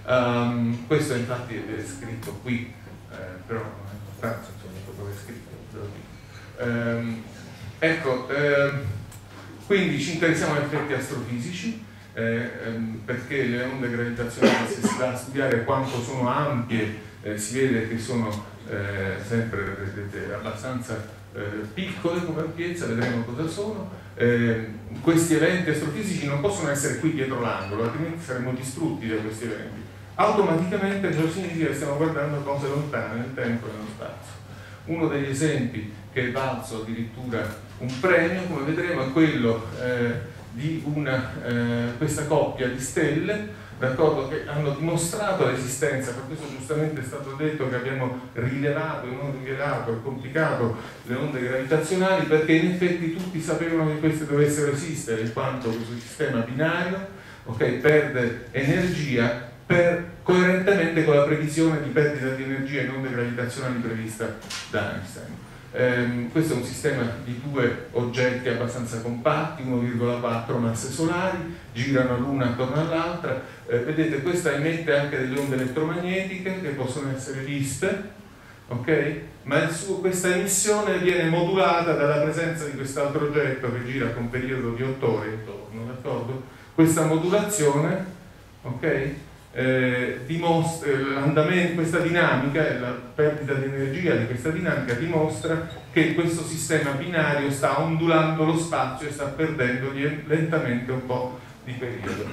Um, questo infatti è scritto qui, eh, però non ha importanza, insomma, dove è scritto. Um, ecco, eh, quindi ci interessiamo agli effetti astrofisici. Eh, ehm, perché le onde gravitazionali, se si va a studiare quanto sono ampie, eh, si vede che sono eh, sempre vedete, abbastanza eh, piccole come ampiezza, vedremo cosa sono. Eh, questi eventi astrofisici non possono essere qui dietro l'angolo, altrimenti saremmo distrutti da questi eventi. Automaticamente ciò significa che stiamo guardando cose lontane nel tempo e nello spazio. Uno degli esempi che è valso addirittura un premio, come vedremo, è quello eh, di una, eh, questa coppia di stelle, d'accordo, che hanno dimostrato l'esistenza. Per questo giustamente è stato detto che abbiamo rilevato e non rivelato e complicato le onde gravitazionali, perché in effetti tutti sapevano che queste dovessero esistere, in quanto questo sistema binario, okay, perde energia per, coerentemente con la previsione di perdita di energia in onde gravitazionali prevista da Einstein. Eh, questo è un sistema di due oggetti abbastanza compatti, uno virgola quattro masse solari, girano l'una attorno all'altra. Eh, vedete, questa emette anche delle onde elettromagnetiche che possono essere viste, ok? Ma il suo, questa emissione viene modulata dalla presenza di quest'altro oggetto che gira con un periodo di otto ore intorno, d'accordo? Questa modulazione, ok? Eh, dimostra l'andamento, questa dinamica e la perdita di energia di questa dinamica dimostra che questo sistema binario sta ondulando lo spazio e sta perdendo lentamente un po' di periodo.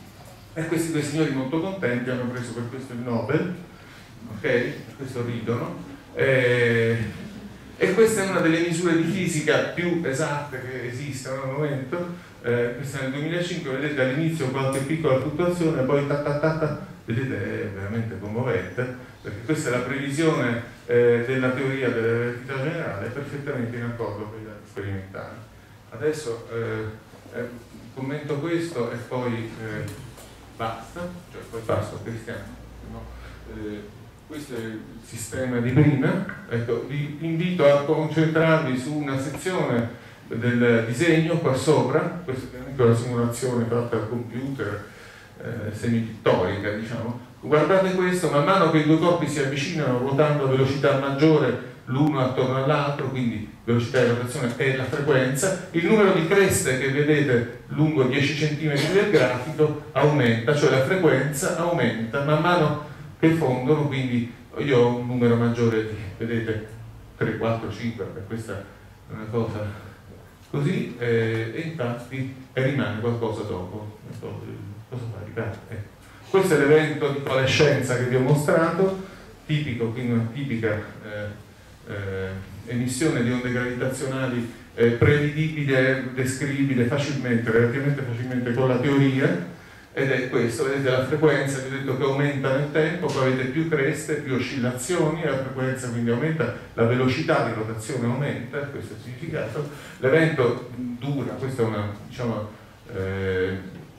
E questi due signori molto contenti hanno preso per questo il Nobel, ok? Per questo ridono. Eh, e questa è una delle misure di fisica più esatte che esistono al momento. Eh, questa è nel duemilacinque, vedete all'inizio qualche piccola fluttuazione, poi ta ta ta ta, vedete è veramente commovente, perché questa è la previsione eh, della teoria della relatività generale, perfettamente in accordo con i dati sperimentali. Adesso eh, eh, commento questo e poi eh, basta, cioè poi passo a Cristiano. No? Eh, questo è il sistema di prima. Ecco, vi invito a concentrarvi su una sezione del disegno qua sopra. Questa è una simulazione fatta al computer, eh, semipittorica, diciamo. Guardate questo, man mano che i due corpi si avvicinano ruotando a velocità maggiore l'uno attorno all'altro, quindi velocità di rotazione e la frequenza, il numero di creste che vedete lungo dieci centimetri del grafico aumenta, cioè la frequenza aumenta man mano che fondono, quindi io ho un numero maggiore di, vedete, tre, quattro, cinque, perché questa è una cosa così, eh, e infatti e rimane qualcosa dopo. Cosa fa? Riparte. Ecco. Questo è l'evento di coalescenza che vi ho mostrato, tipico, quindi una tipica eh, eh, emissione di onde gravitazionali eh, prevedibile, descrivibile facilmente, relativamente facilmente con la teoria. Ed è questo, vedete la frequenza, vi ho detto che aumenta nel tempo, poi avete più creste, più oscillazioni, la frequenza quindi aumenta, la velocità di rotazione aumenta, questo è il significato. L'evento dura, questa è una, diciamo, eh,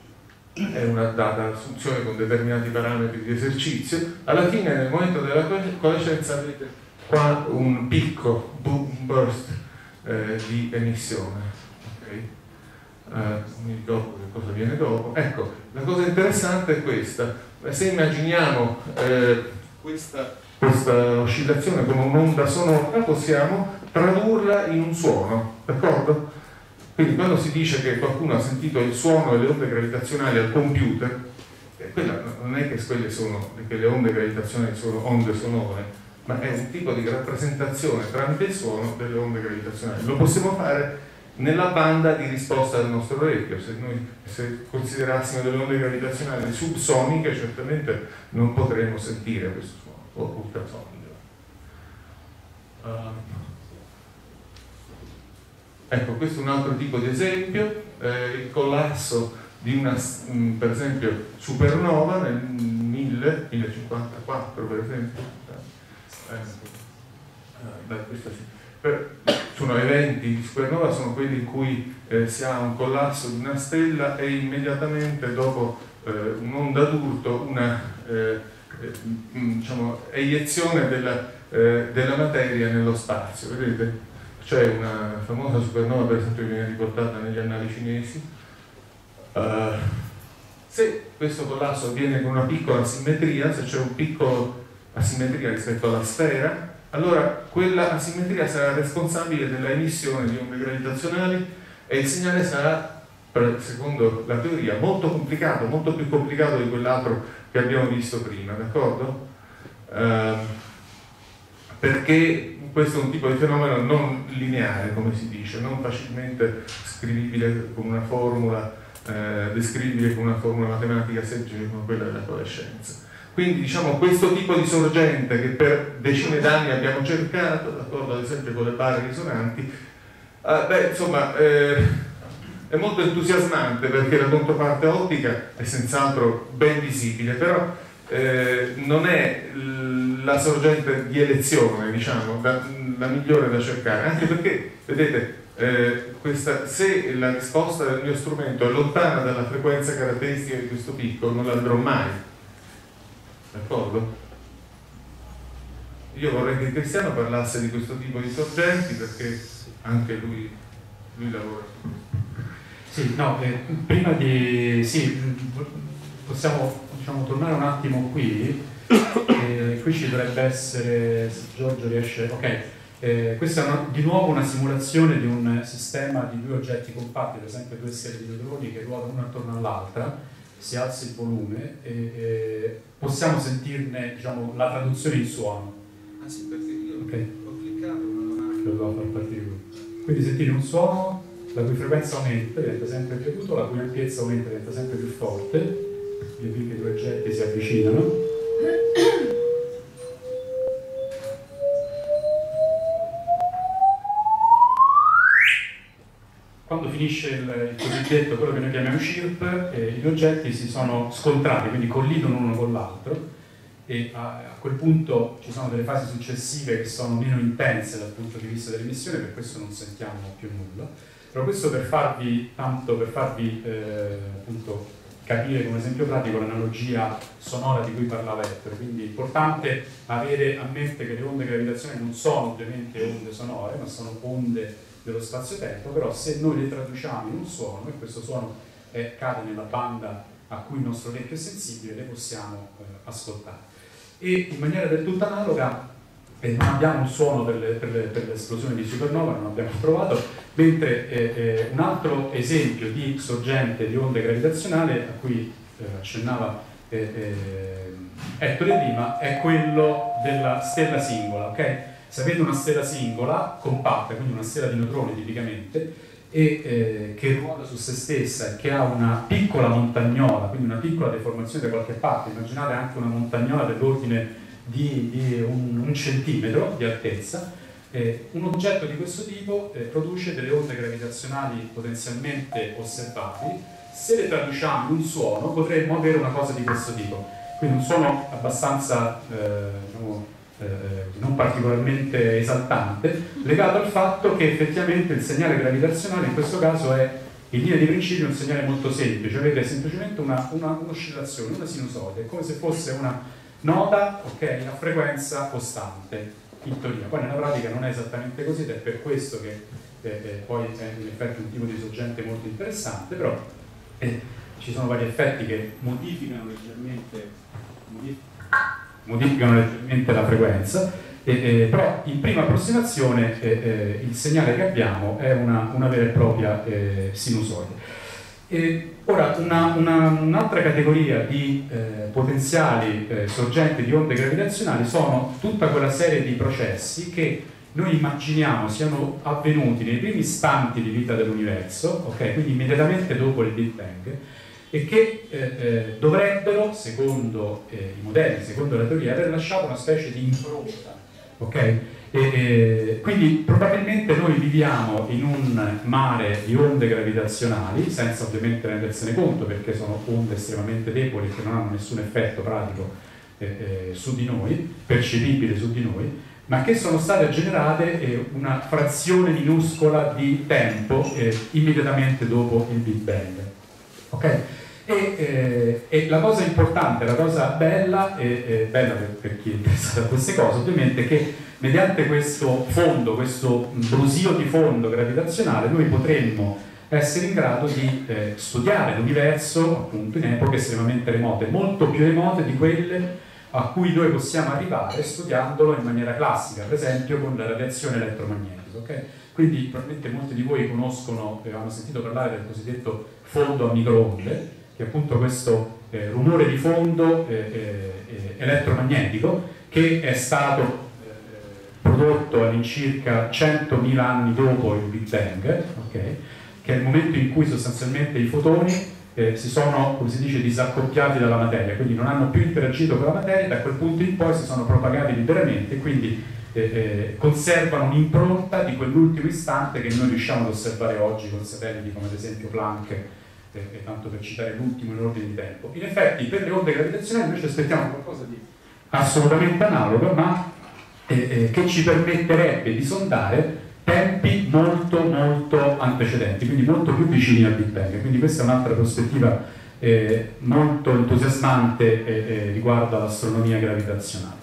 è una data assunzione con determinati parametri di esercizio. Alla fine, nel momento della coalescenza, avete qua un picco, un burst eh, di emissione. Okay? Uh, non mi ricordo che cosa viene dopo. Ecco, la cosa interessante è questa: se immaginiamo eh, questa, questa oscillazione come un'onda sonora, possiamo tradurla in un suono, d'accordo? Quindi quando si dice che qualcuno ha sentito il suono e le onde gravitazionali al computer, eh, quella non è che quelle sono, che le onde gravitazionali sono onde sonore, ma è un tipo di rappresentazione tramite il suono delle onde gravitazionali. Lo possiamo fare nella banda di risposta del nostro orecchio. Se noi se considerassimo delle onde gravitazionali subsoniche, certamente non potremo sentire questo suono, o ultrasoniche. Uh, ecco, questo è un altro tipo di esempio, eh, il collasso di una, mh, per esempio, supernova nel mille, millecinquantaquattro per esempio. Eh, eh, beh, questa sì. Per, sono eventi di supernova, sono quelli in cui eh, si ha un collasso di una stella e immediatamente dopo eh, un'onda d'urto, una eh, eh, diciamo, eiezione della, eh, della materia nello spazio. Vedete? C'è una famosa supernova, per esempio, che viene riportata negli annali cinesi. Uh, se questo collasso avviene con una piccola asimmetria, se c'è un piccolo asimmetria rispetto alla sfera, allora quella asimmetria sarà responsabile della emissione di onde gravitazionali e il segnale sarà, secondo la teoria, molto complicato, molto più complicato di quell'altro che abbiamo visto prima, d'accordo? Uh, perché questo è un tipo di fenomeno non lineare, come si dice, non facilmente scrivibile con una formula, eh, descrivibile con una formula matematica semplice come quella della coalescenza. Quindi diciamo questo tipo di sorgente che per decine d'anni abbiamo cercato, d'accordo ad esempio con le barre risonanti, eh, beh, insomma eh, è molto entusiasmante perché la controparte ottica è senz'altro ben visibile, però eh, non è la sorgente di elezione, diciamo, la, la migliore da cercare, anche perché, vedete, eh, questa, se la risposta del mio strumento è lontana dalla frequenza caratteristica di questo picco, non l'andrò mai. D'accordo? Io vorrei che Cristiano parlasse di questo tipo di sorgenti perché anche lui, lui lavora su questo. Sì, no, eh, prima di... sì, possiamo diciamo, tornare un attimo qui E qui ci dovrebbe essere, se Giorgio riesce, ok, eh, questa è una, di nuovo una simulazione di un sistema di due oggetti compatti, per esempio due serie di neutroni che ruotano una attorno all'altra, si alza il volume e, e possiamo sentirne, diciamo, la traduzione in suono. Ah sì, perché io Okay. ho cliccato ma non Lo devo far partire qui. Quindi sentire un suono la cui frequenza aumenta, diventa sempre più acuto, la cui ampiezza aumenta, diventa sempre più forte, via via che i due oggetti si avvicinano. Quando finisce il, il cosiddetto, quello che noi chiamiamo chirp, eh, i due oggetti si sono scontrati, quindi collidono uno con l'altro, e a, a quel punto ci sono delle fasi successive che sono meno intense dal punto di vista dell'emissione, per questo non sentiamo più nulla. Però questo per farvi, tanto per farvi eh, appunto capire con un esempio pratico l'analogia sonora di cui parlava Ettore. Quindi è importante avere a mente che le onde gravitazionali non sono ovviamente onde sonore, ma sono onde dello spazio-tempo, però se noi le traduciamo in un suono, e questo suono eh, cade nella banda a cui il nostro orecchio è sensibile, le possiamo eh, ascoltare. E in maniera del tutto analoga eh, non abbiamo un suono per, le, per, le, per l'esplosione di supernova, non abbiamo trovato, mentre eh, eh, un altro esempio di sorgente di onde gravitazionali a cui eh, accennava eh, eh, Ettore prima è quello della stella singola, ok? Sapete, una stella singola, compatta, quindi una stella di neutroni tipicamente, e eh, che ruota su se stessa e che ha una piccola montagnola, quindi una piccola deformazione da qualche parte, immaginate anche una montagnola dell'ordine di, di un, un centimetro di altezza, eh, un oggetto di questo tipo eh, produce delle onde gravitazionali potenzialmente osservabili. Se le traduciamo in un suono potremmo avere una cosa di questo tipo, quindi un suono abbastanza eh, diciamo, Eh, non particolarmente esaltante, legato al fatto che effettivamente il segnale gravitazionale in questo caso è in linea di principio un segnale molto semplice, avete semplicemente una, una, un'oscillazione, una sinusoide, è come se fosse una nota, ok, a frequenza costante, in teoria. Poi nella pratica non è esattamente così ed è per questo che eh, eh, poi è in effetti un tipo di sorgente molto interessante, però eh, ci sono vari effetti che modificano leggermente modificano modificano leggermente la frequenza, eh, eh, però in prima approssimazione eh, eh, il segnale che abbiamo è una, una vera e propria eh, sinusoide. E ora, una, una, un'altra categoria di eh, potenziali eh, sorgenti di onde gravitazionali sono tutta quella serie di processi che noi immaginiamo siano avvenuti nei primi istanti di vita dell'universo, okay? Quindi immediatamente dopo il Big Bang, e che eh, eh, dovrebbero, secondo eh, i modelli, secondo la teoria, aver lasciato una specie di impronta. Okay? E, e, quindi probabilmente noi viviamo in un mare di onde gravitazionali, senza ovviamente rendersene conto, perché sono onde estremamente deboli che non hanno nessun effetto pratico eh, eh, su di noi, percepibile su di noi, ma che sono state generate eh, una frazione minuscola di tempo eh, immediatamente dopo il Big Bang. Okay? E, eh, e la cosa importante, la cosa bella, e eh, bella per, per chi è interessato a queste cose, ovviamente, è che mediante questo fondo, questo brusio di fondo gravitazionale, noi potremmo essere in grado di eh, studiare l'universo appunto in epoche estremamente remote, molto più remote di quelle a cui noi possiamo arrivare studiandolo in maniera classica, per esempio con la radiazione elettromagnetica. Okay? Quindi probabilmente molti di voi conoscono, eh, hanno sentito parlare del cosiddetto fondo a microonde, che è appunto questo eh, rumore di fondo eh, eh, elettromagnetico che è stato eh, prodotto all'incirca centomila anni dopo il Big Bang, okay? Che è il momento in cui sostanzialmente i fotoni eh, si sono, come si dice, disaccoppiati dalla materia, quindi non hanno più interagito con la materia, da quel punto in poi si sono propagati liberamente, quindi eh, eh, conservano un'impronta di quell'ultimo istante che noi riusciamo ad osservare oggi con satelliti come ad esempio Planck, e tanto per citare l'ultimo in ordine di tempo. In effetti per le onde gravitazionali noi ci aspettiamo qualcosa di assolutamente analogo, ma eh, eh, che ci permetterebbe di sondare tempi molto molto antecedenti, quindi molto più vicini al Big Bang. Quindi questa è un'altra prospettiva eh, molto entusiasmante eh, eh, riguardo all'astronomia gravitazionale.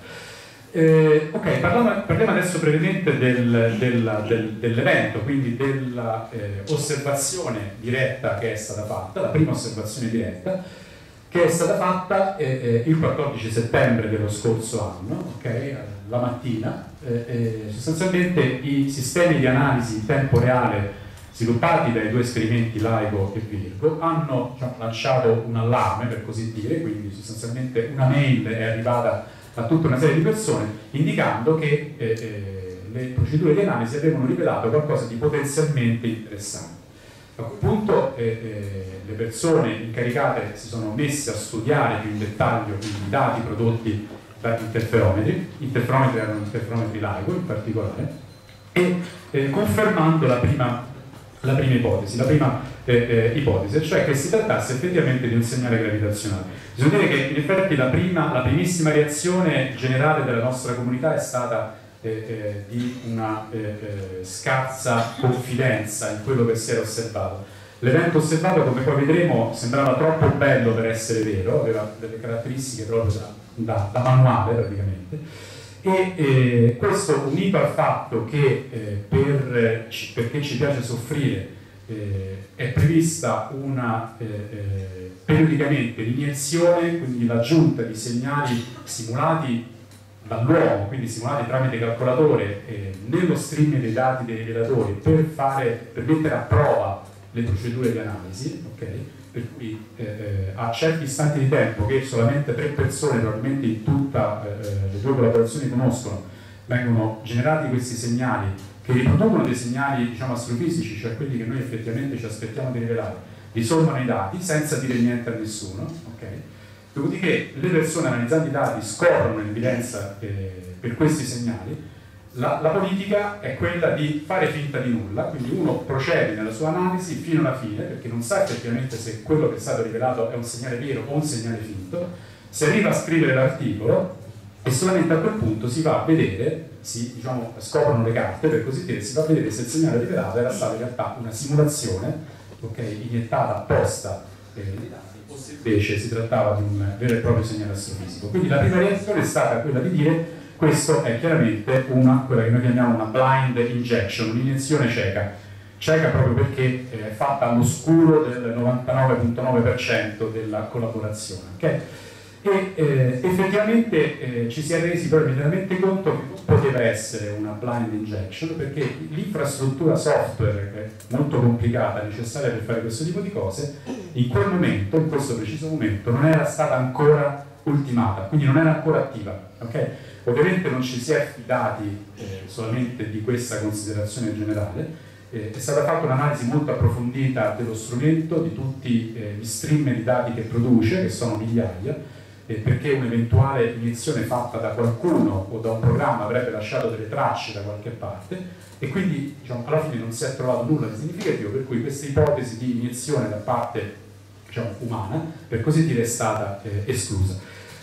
Eh, ok, parliamo, parliamo adesso brevemente del, del, del, dell'evento, quindi dell'osservazione eh, diretta che è stata fatta, la prima osservazione diretta, che è stata fatta eh, il quattordici settembre dello scorso anno, okay, la mattina. Eh, eh, sostanzialmente i sistemi di analisi in tempo reale sviluppati dai due esperimenti LIGO e Virgo hanno, diciamo, lanciato un allarme, per così dire, quindi sostanzialmente una mail è arrivata a tutta una serie di persone indicando che eh, eh, le procedure di analisi avevano rivelato qualcosa di potenzialmente interessante. A quel punto eh, eh, le persone incaricate si sono messe a studiare più in dettaglio i dati prodotti da interferometri, interferometri erano interferometri LIGO in particolare, e eh, confermando la prima, la prima ipotesi, la prima eh, eh, ipotesi, cioè che si trattasse effettivamente di un segnale gravitazionale. Bisogna dire che in effetti la, prima, la primissima reazione generale della nostra comunità è stata Eh, eh, di una eh, eh, scarsa confidenza in quello che si era osservato. L'evento osservato, come poi vedremo, sembrava troppo bello per essere vero, aveva delle caratteristiche proprio da, da, da manuale praticamente, e eh, questo unito al fatto che eh, per, perché ci piace soffrire eh, è prevista una eh, eh, periodicamente l'iniezione, quindi l'aggiunta di segnali simulati dall'uomo, quindi simulati tramite calcolatore eh, nello stream dei dati dei rivelatori per, fare, per mettere a prova le procedure di analisi, okay? Per cui eh, eh, a certi istanti di tempo che solamente tre persone probabilmente in tutte eh, le due collaborazioni conoscono, vengono generati questi segnali che riproducono dei segnali, diciamo, astrofisici, cioè quelli che noi effettivamente ci aspettiamo di rivelare, risolvono i dati senza dire niente a nessuno, okay? Dopodiché le persone analizzando i dati scoprono l'evidenza eh, per questi segnali. La, la politica è quella di fare finta di nulla, quindi uno procede nella sua analisi fino alla fine, perché non sa effettivamente se quello che è stato rivelato è un segnale vero o un segnale finto, si arriva a scrivere l'articolo e solamente a quel punto si va a vedere, si, diciamo, scoprono le carte, per così dire, si va a vedere se il segnale rivelato era stato in realtà una simulazione, okay, iniettata apposta eh, invece si trattava di un vero e proprio segnale astrofisico. Quindi la prima reazione è stata quella di dire questo è chiaramente una, quella che noi chiamiamo una blind injection, un'iniezione cieca, cieca proprio perché è fatta all'oscuro del novantanove virgola nove per cento della collaborazione, okay? E eh, effettivamente eh, ci si è resi però immediatamente conto che poteva essere una blind injection, perché l'infrastruttura software è molto complicata, necessaria per fare questo tipo di cose, in quel momento, in questo preciso momento, non era stata ancora ultimata, quindi non era ancora attiva, okay? Ovviamente non ci si è fidati eh, solamente di questa considerazione generale, eh, è stata fatta un'analisi molto approfondita dello strumento, di tutti eh, gli stream di dati che produce, che sono migliaia, perché un'eventuale iniezione fatta da qualcuno o da un programma avrebbe lasciato delle tracce da qualche parte, e quindi, diciamo, alla fine non si è trovato nulla di significativo, per cui questa ipotesi di iniezione da parte, diciamo, umana, per così dire, è stata eh, esclusa.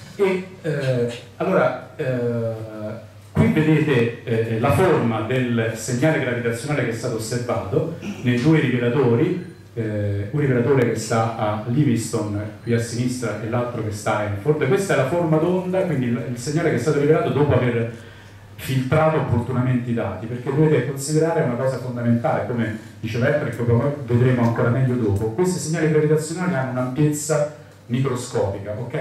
E eh, allora eh, qui vedete eh, la forma del segnale gravitazionale che è stato osservato nei due rivelatori, Eh, un rivelatore che sta a Livingston qui a sinistra e l'altro che sta a Hanford. Questa è la forma d'onda, quindi il, il segnale che è stato rivelato dopo aver filtrato opportunamente i dati, perché dovete considerare una cosa fondamentale, come diceva Ettore, che poi vedremo ancora meglio dopo. Questi segnali gravitazionali hanno un'ampiezza microscopica, ok?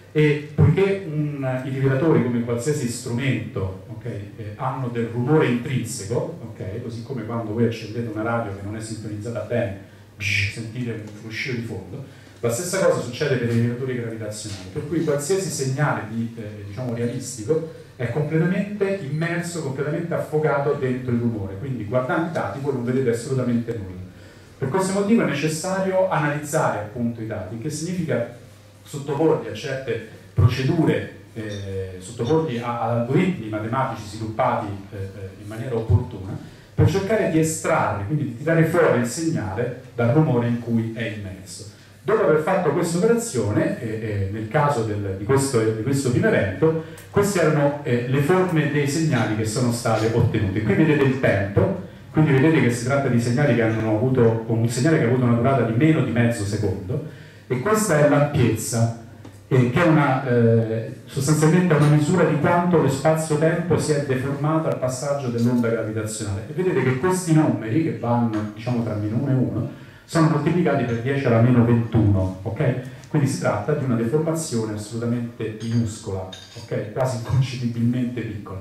E poiché un, i rivelatori, come qualsiasi strumento, okay, eh, hanno del rumore intrinseco, okay, così come quando voi accendete una radio che non è sintonizzata bene, sentite un fruscio di fondo, la stessa cosa succede per i rivelatori gravitazionali, per cui qualsiasi segnale di, eh, diciamo, realistico è completamente immerso, completamente affogato dentro il rumore, quindi guardando i dati voi non vedete assolutamente nulla. Per questo motivo è necessario analizzare appunto i dati, che significa sottoporli a certe procedure, eh, sottoporli a, ad algoritmi matematici sviluppati eh, in maniera opportuna, per cercare di estrarre, quindi di tirare fuori il segnale dal rumore in cui è immerso. Dopo aver fatto questa operazione, eh, eh, nel caso del, di, questo, di questo primo evento, queste erano eh, le forme dei segnali che sono state ottenute. Qui vedete il tempo, quindi vedete che si tratta di segnali che hanno avuto, un segnale che ha avuto una durata di meno di mezzo secondo, e questa è l'ampiezza, eh, che è una, eh, sostanzialmente una misura di quanto lo spazio-tempo si è deformato al passaggio dell'onda gravitazionale. E vedete che questi numeri, che vanno, diciamo, tra meno uno e uno, sono moltiplicati per dieci alla meno ventuno, ok? Quindi si tratta di una deformazione assolutamente minuscola, okay? Quasi inconcepibilmente piccola.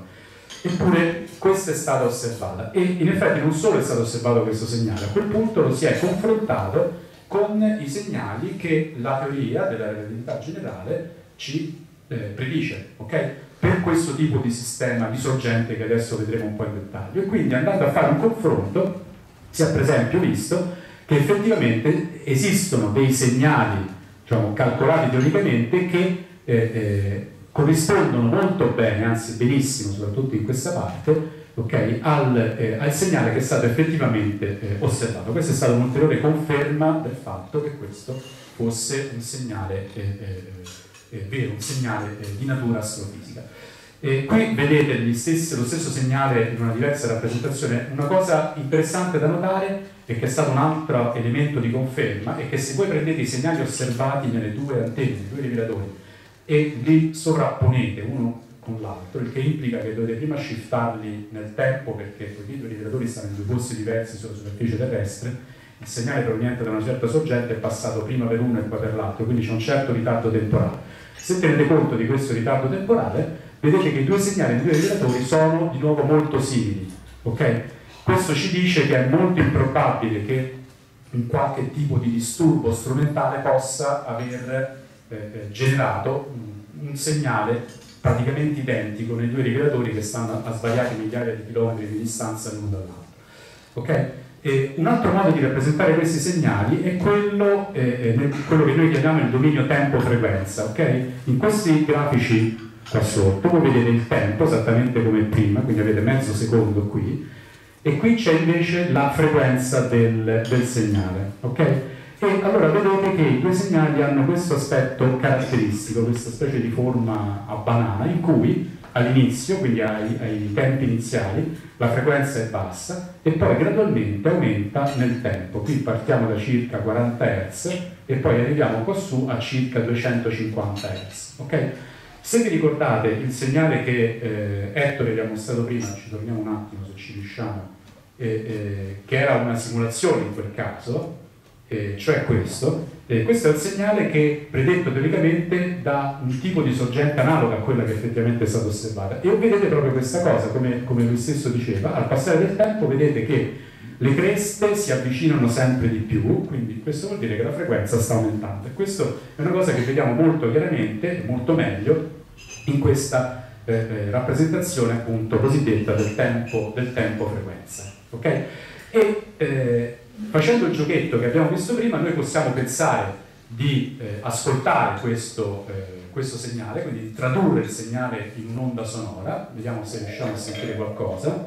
Eppure questa è stata osservata e in effetti non solo è stato osservato questo segnale, a quel punto lo si è confrontato con i segnali che la teoria della relatività generale ci eh, predice, okay? Per questo tipo di sistema di sorgente che adesso vedremo un po' in dettaglio. E quindi andando a fare un confronto si è per esempio visto che effettivamente esistono dei segnali, diciamo, calcolati teoricamente che eh, eh, corrispondono molto bene, anzi benissimo, soprattutto in questa parte, okay, al, eh, al segnale che è stato effettivamente eh, osservato. Questa è stata un'ulteriore conferma del fatto che questo fosse un segnale eh, eh, eh, vero, un segnale eh, di natura astrofisica. E qui vedete gli stessi, lo stesso segnale in una diversa rappresentazione. Una cosa interessante da notare è che è stato un altro elemento di conferma è che se voi prendete i segnali osservati nelle due antenne, nei due rivelatori, e li sovrapponete uno con l'altro, il che implica che dovete prima shiftarli nel tempo, perché poiché i due rivelatori stanno in due posti diversi sulla superficie terrestre, il segnale proveniente da una certa sorgente è passato prima per uno e poi per l'altro, quindi c'è un certo ritardo temporale. Se tenete conto di questo ritardo temporale, vedete che i due segnali nei due rivelatori sono di nuovo molto simili, ok? Questo ci dice che è molto improbabile che un qualche tipo di disturbo strumentale possa aver eh, generato un, un segnale praticamente identico nei due rivelatori che stanno a svariate migliaia di chilometri di distanza l'uno dall'altro. Okay? E un altro modo di rappresentare questi segnali è quello, eh, quello che noi chiamiamo il dominio tempo-frequenza. Okay? In questi grafici qua sotto voi vedete il tempo esattamente come prima, quindi avete mezzo secondo qui, e qui c'è invece la frequenza del, del segnale. Okay? E allora vedete che i due segnali hanno questo aspetto caratteristico, questa specie di forma a banana, in cui all'inizio, quindi ai, ai tempi iniziali, la frequenza è bassa e poi gradualmente aumenta nel tempo. Qui partiamo da circa quaranta hertz e poi arriviamo qua su a circa duecentocinquanta hertz. Okay? Se vi ricordate il segnale che eh, Ettore vi ha mostrato prima, ci torniamo un attimo se ci riusciamo, eh, eh, che era una simulazione in quel caso, Eh, cioè questo, eh, questo è il segnale che predetto teoricamente da un tipo di sorgente analoga a quella che effettivamente è stata osservata, e vedete proprio questa cosa, come, come lui stesso diceva, al passare del tempo vedete che le creste si avvicinano sempre di più, quindi questo vuol dire che la frequenza sta aumentando, e questo è una cosa che vediamo molto chiaramente, molto meglio in questa eh, eh, rappresentazione appunto cosiddetta del tempo, del tempo frequenza. Okay? E, eh, facendo il giochetto che abbiamo visto prima, noi possiamo pensare di eh, ascoltare questo, eh, questo segnale, quindi di tradurre il segnale in un'onda sonora. Vediamo se riusciamo a sentire qualcosa.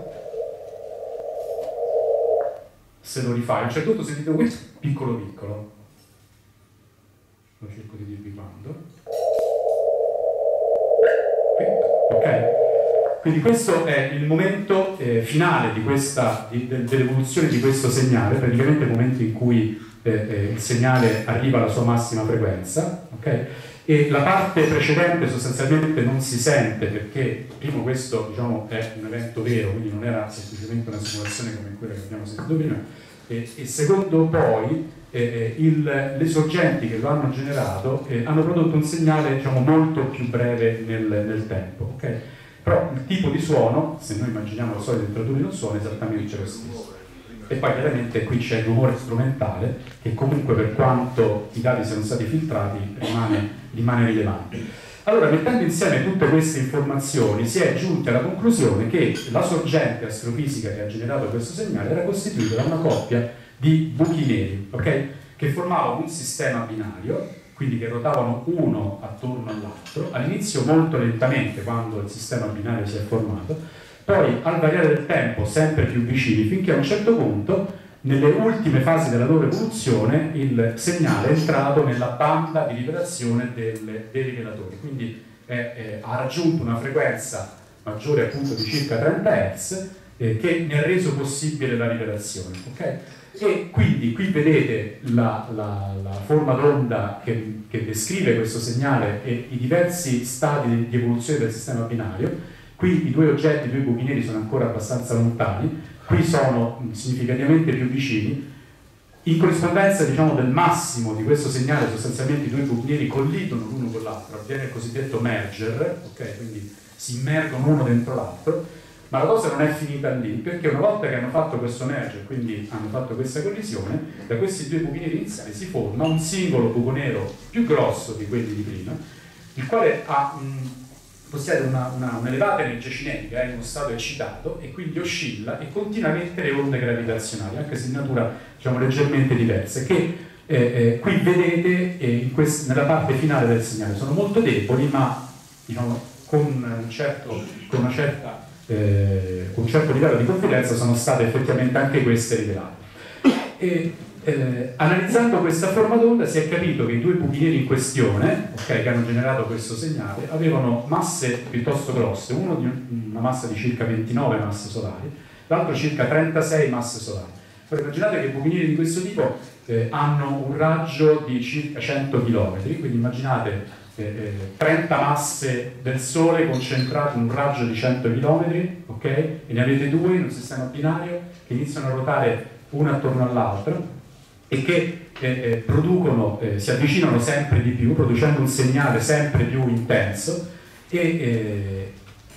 Se lo rifai, a un certo punto sentite questo piccolo piccolo. Lo cerco di dirvi quando. Ok? Quindi questo è il momento eh, finale di questa, di, de, dell'evoluzione di questo segnale, praticamente il momento in cui eh, eh, il segnale arriva alla sua massima frequenza, okay? E la parte precedente sostanzialmente non si sente, perché primo questo, diciamo, è un evento vero, quindi non era semplicemente una simulazione come quella che abbiamo sentito prima, e, e secondo poi eh, il, le sorgenti che lo hanno generato eh, hanno prodotto un segnale, diciamo, molto più breve nel, nel tempo, okay? Però il tipo di suono, se noi immaginiamo la solita entratura di un suono, è esattamente lo stesso. E poi chiaramente qui c'è il rumore strumentale, che comunque per quanto i dati siano stati filtrati rimane, rimane rilevante. Allora, mettendo insieme tutte queste informazioni, si è giunti alla conclusione che la sorgente astrofisica che ha generato questo segnale era costituita da una coppia di buchi neri, okay? Che formavano un sistema binario, quindi che rotavano uno attorno all'altro, all'inizio molto lentamente quando il sistema binario si è formato, poi al variare del tempo sempre più vicini, finché a un certo punto, nelle ultime fasi della loro evoluzione, il segnale è entrato nella banda di rivelazione del, dei rivelatori, quindi è, è, ha raggiunto una frequenza maggiore appunto di circa trenta hertz eh, che ne ha reso possibile la rivelazione. Okay? E quindi qui vedete la, la, la forma d'onda che, che descrive questo segnale e i diversi stadi di, di evoluzione del sistema binario. Qui i due oggetti, i due buchi neri sono ancora abbastanza lontani, qui sono significativamente più vicini. In corrispondenza, diciamo, del massimo di questo segnale, sostanzialmente i due buchi neri collidono l'uno con l'altro, avviene il cosiddetto merger, ok? Quindi si immergono uno dentro l'altro, ma la cosa non è finita lì, perché una volta che hanno fatto questo merger, quindi hanno fatto questa collisione, da questi due buchi neri iniziali si forma un singolo buco nero più grosso di quelli di prima, il quale ha, mh, possiede una, una, un'elevata energia cinetica, è in uno stato eccitato e quindi oscilla e continua a emettere onde gravitazionali, anche se in natura, diciamo, leggermente diverse, che eh, eh, qui vedete eh, in quest- nella parte finale del segnale. Sono molto deboli, ma diciamo, con, un certo, con, una certa, eh, con un certo livello di confidenza sono state effettivamente anche queste rivelate. E, Eh, analizzando questa forma d'onda si è capito che i due buchi neri in questione, okay, che hanno generato questo segnale, avevano masse piuttosto grosse, uno di una massa di circa ventinove masse solari, l'altro circa trentasei masse solari. Ora immaginate che i buchi neri di questo tipo eh, hanno un raggio di circa cento chilometri, quindi immaginate eh, eh, trenta masse del Sole concentrate in un raggio di cento chilometri, ok? E ne avete due in un sistema binario che iniziano a ruotare una attorno all'altra e che eh, eh, producono, eh, si avvicinano sempre di più, producendo un segnale sempre più intenso e, eh,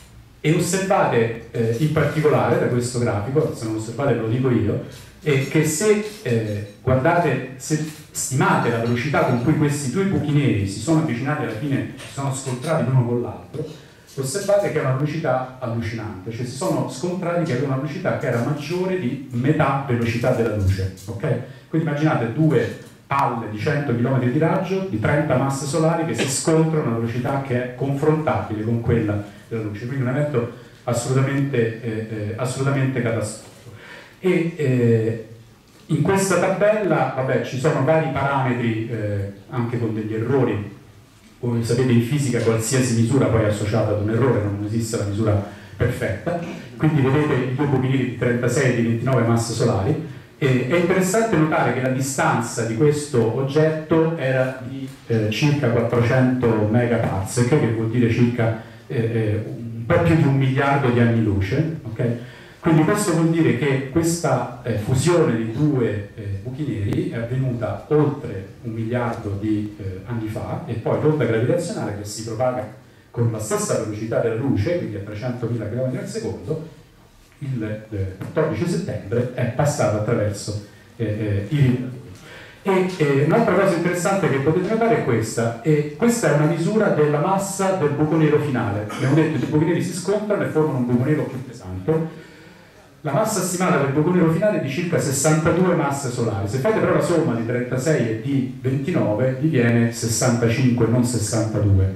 e osservate eh, in particolare da questo grafico, se non osservate ve lo dico io, eh, che se eh, guardate, se stimate la velocità con cui questi due buchi neri si sono avvicinati, alla fine si sono scontrati l'uno con l'altro, osservate che è una velocità allucinante, cioè si sono scontrati che aveva una velocità che era maggiore di metà velocità della luce, ok? Quindi immaginate due palle di cento chilometri di raggio, di trenta masse solari che si scontrano a una velocità che è confrontabile con quella della luce, quindi un evento assolutamente, eh, eh, assolutamente catastrofico. E eh, in questa tabella, vabbè, ci sono vari parametri, eh, anche con degli errori. Come sapete in fisica qualsiasi misura poi è associata ad un errore, non esiste la misura perfetta, quindi vedete i due buchi neri di trentasei e di ventinove masse solari. E è interessante notare che la distanza di questo oggetto era di eh, circa quattrocento megaparsec, che vuol dire circa eh, eh, un po' più di un miliardo di anni luce, okay? Quindi questo vuol dire che questa eh, fusione di due eh, buchi neri è avvenuta oltre un miliardo di eh, anni fa, e poi l'onda gravitazionale, che si propaga con la stessa velocità della luce, quindi a trecentomila chilometri al secondo, il quattordici settembre è passata attraverso eh, eh, i riflettori. E eh, un'altra cosa interessante che potete notare è questa, e questa è una misura della massa del buco nero finale. Abbiamo detto che i buchi neri si scontrano e formano un buco nero più pesante. La massa stimata del buco nero finale è di circa sessantadue masse solari. Se fate però la somma di trentasei e di ventinove vi viene sessantacinque, non sessantadue.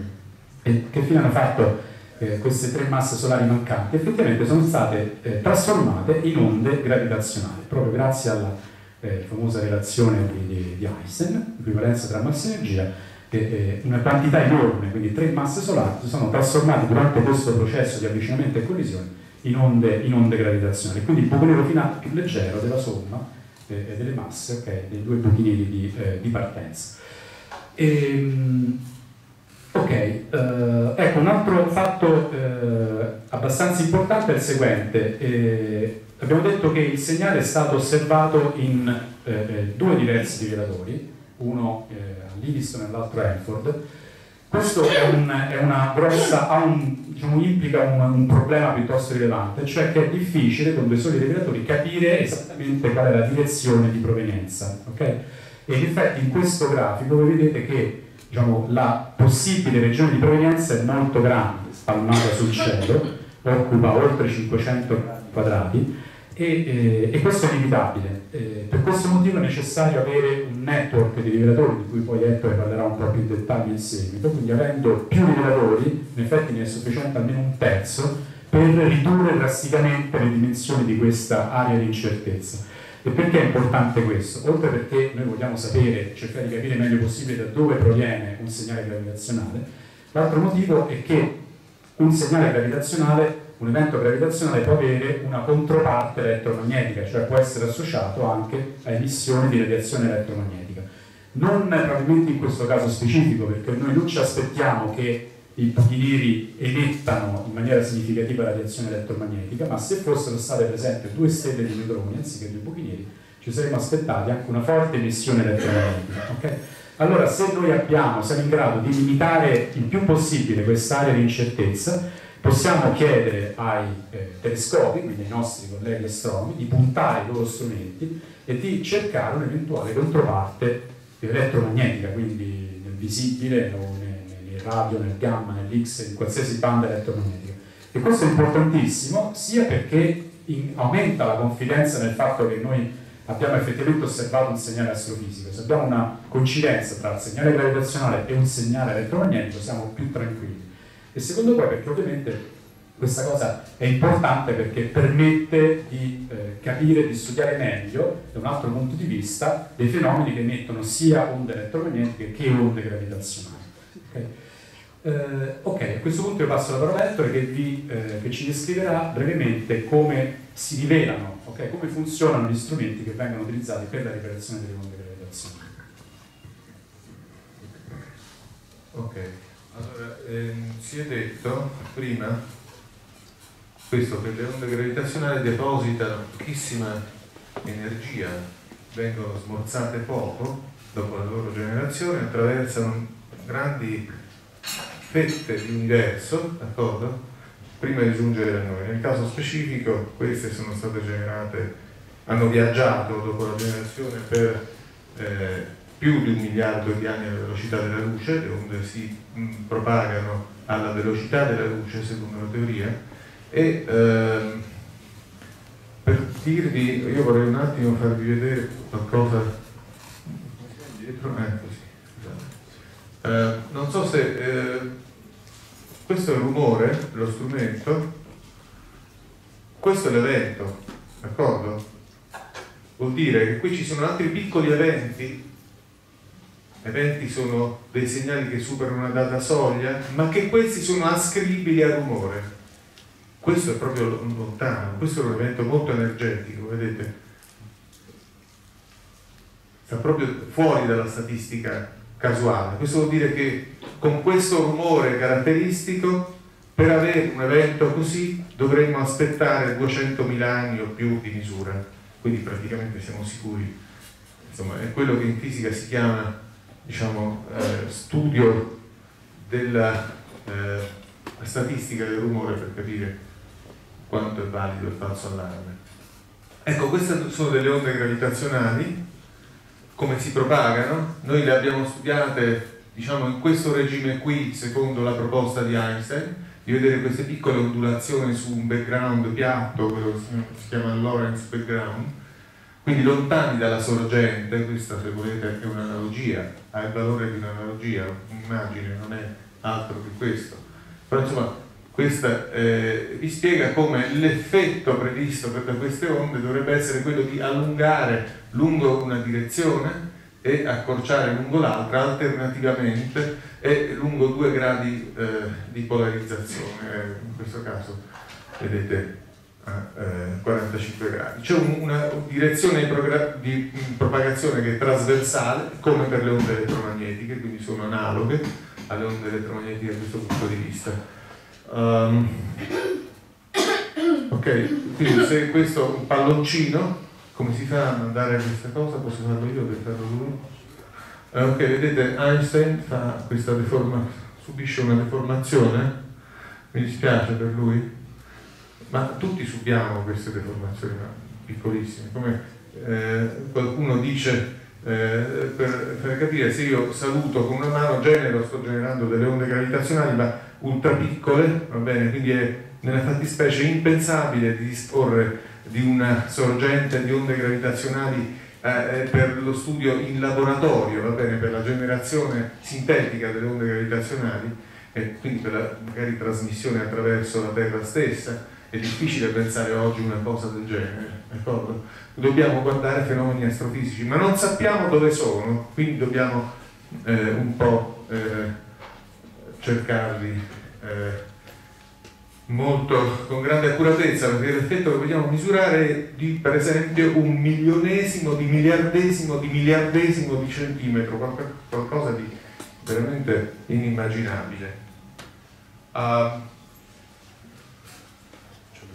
E che fine hanno fatto eh, queste tre masse solari mancanti? Effettivamente sono state eh, trasformate in onde gravitazionali, proprio grazie alla eh, famosa relazione di, di, di Einstein, equivalenza tra massa e energia. che eh, una quantità enorme, quindi tre masse solari, si sono trasformate durante questo processo di avvicinamento e collisione in onde, in onde gravitazionali. Quindi il buco nero finale più leggero della somma eh, delle masse, okay, dei due buchi neri di, eh, di partenza. E, ok, eh, ecco, un altro fatto eh, abbastanza importante è il seguente. Eh, abbiamo detto che il segnale è stato osservato in eh, due diversi rivelatori, uno eh, a Livingston e l'altro a Hanford. Questo è, un, è una grossa, ha un, diciamo, implica un, un problema piuttosto rilevante, cioè che è difficile con due soli rivelatori capire esattamente qual è la direzione di provenienza, okay? E in effetti in questo grafico voi vedete che, diciamo, la possibile regione di provenienza è molto grande, spalmata sul cielo, occupa oltre cinquecento quadrati, e, eh, e questo è inevitabile. Eh, per questo motivo è necessario avere un network di rivelatori, di cui poi Ettore parlerà un po' più in dettaglio in seguito. Quindi avendo più rivelatori, in effetti ne è sufficiente almeno un terzo per ridurre drasticamente le dimensioni di questa area di incertezza. E perché è importante questo? Oltre perché noi vogliamo sapere, cercare di capire il meglio possibile da dove proviene un segnale gravitazionale, l'altro motivo è che un segnale gravitazionale, un evento gravitazionale può avere una controparte elettromagnetica, cioè può essere associato anche a emissioni di radiazione elettromagnetica. Non probabilmente in questo caso specifico, perché noi non ci aspettiamo che i buchi neri emettano in maniera significativa radiazione elettromagnetica, ma se fossero state presenti due stelle di neutroni anziché due buchi neri, ci saremmo aspettati anche una forte emissione elettromagnetica. Okay? Allora, se noi abbiamo, siamo in grado di limitare il più possibile quest'area di incertezza, possiamo chiedere ai eh, telescopi, quindi ai nostri colleghi astronomi, di puntare i loro strumenti e di cercare un'eventuale controparte elettromagnetica, quindi nel visibile o nel, nel radio, nel gamma, nell'X, in qualsiasi banda elettromagnetica. E questo è importantissimo sia perché in, aumenta la confidenza nel fatto che noi abbiamo effettivamente osservato un segnale astrofisico. Se abbiamo una coincidenza tra il segnale gravitazionale e un segnale elettromagnetico siamo più tranquilli. E secondo poi perché ovviamente questa cosa è importante perché permette di eh, capire, di studiare meglio da un altro punto di vista dei fenomeni che emettono sia onde elettromagnetiche che onde gravitazionali. Okay? Eh, ok, a questo punto io passo la parola a Ettore che, vi, eh, che ci descriverà brevemente come si rivelano, okay, come funzionano gli strumenti che vengono utilizzati per la riparazione delle onde gravitazionali. Ok, allora ehm, si è detto prima questo, che le onde gravitazionali depositano pochissima energia, vengono smorzate poco dopo la loro generazione, attraversano grandi fette di universo, d'accordo? Prima di giungere a noi. Nel caso specifico queste sono state generate, hanno viaggiato dopo la generazione per eh, più di un miliardo di anni alla velocità della luce, le onde si mh, propagano alla velocità della luce secondo la teoria, e ehm, per dirvi, io vorrei un attimo farvi vedere qualcosa dietro, eh, così, scusate. Eh, non so se eh, questo è il rumore, lo strumento, questo è l'evento, d'accordo? Vuol dire che qui ci sono altri piccoli eventi, eventi sono dei segnali che superano una data soglia, ma che questi sono ascrivibili al rumore. Questo è proprio lontano, questo è un evento molto energetico, vedete? Sta proprio fuori dalla statistica casuale. Questo vuol dire che con questo rumore caratteristico, per avere un evento così, dovremmo aspettare duecentomila anni o più di misura. Quindi praticamente siamo sicuri. Insomma, è quello che in fisica si chiama, diciamo, eh, studio della eh, statistica del rumore, per capire quanto è valido il falso allarme. Ecco, queste sono delle onde gravitazionali, come si propagano. Noi le abbiamo studiate, diciamo, in questo regime qui, secondo la proposta di Einstein, di vedere queste piccole ondulazioni su un background piatto, quello che si chiama Lorentz background, quindi lontani dalla sorgente. Questa, se volete, è un'analogia, ha il valore di un'analogia, un'immagine, non è altro che questo. Però insomma, questa eh, vi spiega come l'effetto previsto per queste onde dovrebbe essere quello di allungare lungo una direzione e accorciare lungo l'altra, alternativamente, e lungo due gradi eh, di polarizzazione, eh, in questo caso vedete a eh, quarantacinque gradi. C'è un, una direzione di, di propagazione che è trasversale, come per le onde elettromagnetiche, quindi sono analoghe alle onde elettromagnetiche da questo punto di vista. Um, ok, quindi se questo è un palloncino, come si fa a mandare questa cosa? Posso farlo io per farlo lui? Eh, ok, vedete, Einstein fa questa deforma, subisce una deformazione, mi dispiace per lui, ma tutti subiamo queste deformazioni, ma piccolissime. Come eh, qualcuno dice, eh, per, per capire, se io saluto con una mano, genero, sto generando delle onde gravitazionali, ma ultra piccole, va bene? Quindi è nella fattispecie impensabile di disporre di una sorgente di onde gravitazionali eh, per lo studio in laboratorio, va bene? Per la generazione sintetica delle onde gravitazionali e quindi per la magari trasmissione attraverso la Terra stessa. È difficile pensare oggi una cosa del genere, d'accordo? Dobbiamo guardare fenomeni astrofisici, ma non sappiamo dove sono, quindi dobbiamo eh, un po' eh, cercarli eh, molto con grande accuratezza, perché l'effetto che vogliamo misurare è di, per esempio, un milionesimo di miliardesimo di miliardesimo di centimetro, qualcosa di veramente inimmaginabile. Uh,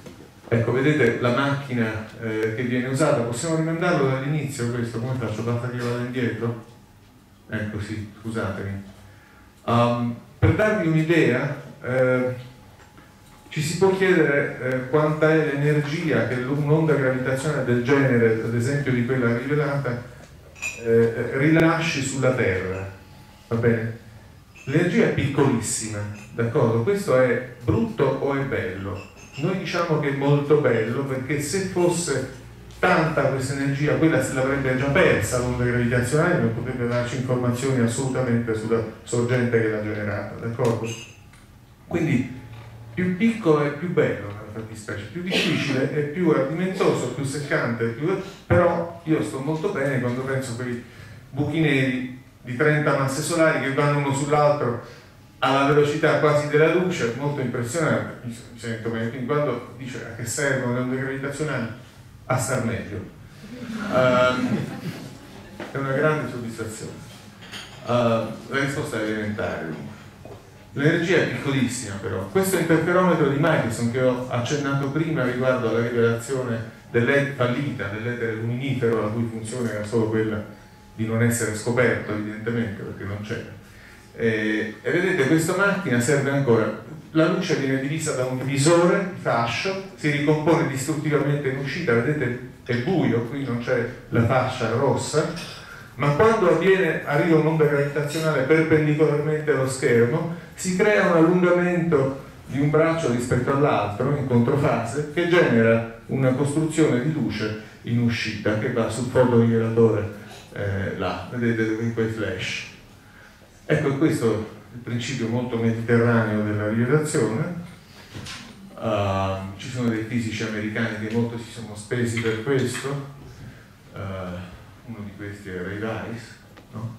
Ecco, vedete la macchina eh, che viene usata, possiamo rimandarlo dall'inizio questo, come faccio? Basta che io vada indietro? Ecco sì, scusatemi. Um, per darvi un'idea, eh, ci si può chiedere eh, quanta è l'energia che un'onda gravitazionale del genere, ad esempio di quella rivelata, eh, rilasci sulla Terra, va bene? L'energia è piccolissima, d'accordo? Questo è brutto o è bello? Noi diciamo che è molto bello, perché se fosse tanta questa energia, quella se l'avrebbe già persa l'onda gravitazionale, non potrebbe darci informazioni assolutamente sulla sorgente che l'ha generata, d'accordo? Quindi più piccolo è più bello nella fattispecie, più difficile è più ardimentoso, più seccante, più... però io sto molto bene quando penso a quei buchi neri di trenta masse solari che vanno uno sull'altro alla velocità quasi della luce, molto impressionante, mi sento bene. Quindi quando dice a che servono le onde gravitazionali, a star meglio, um, è una grande soddisfazione. Uh, la risposta è elementare. L'energia è piccolissima, però questo interferometro di Michelson che ho accennato prima riguardo alla rivelazione dell'e- fallita dell'etere luminifero, la cui funzione era solo quella di non essere scoperto, evidentemente, perché non c'era. E, e vedete, questa macchina serve ancora. La luce viene divisa da un divisore di fascio, si ricompone distruttivamente in uscita, vedete è buio, qui non c'è la fascia rossa, ma quando avviene, arriva un'onda gravitazionale perpendicolarmente allo schermo, si crea un allungamento di un braccio rispetto all'altro in controfase che genera una costruzione di luce in uscita che va sul fotorivelatore eh, là, vedete in quei flash. Ecco, questo è il principio molto mediterraneo della rivelazione. Uh, ci sono dei fisici americani che molto si sono spesi per questo, uh, uno di questi è Ray Weiss, no?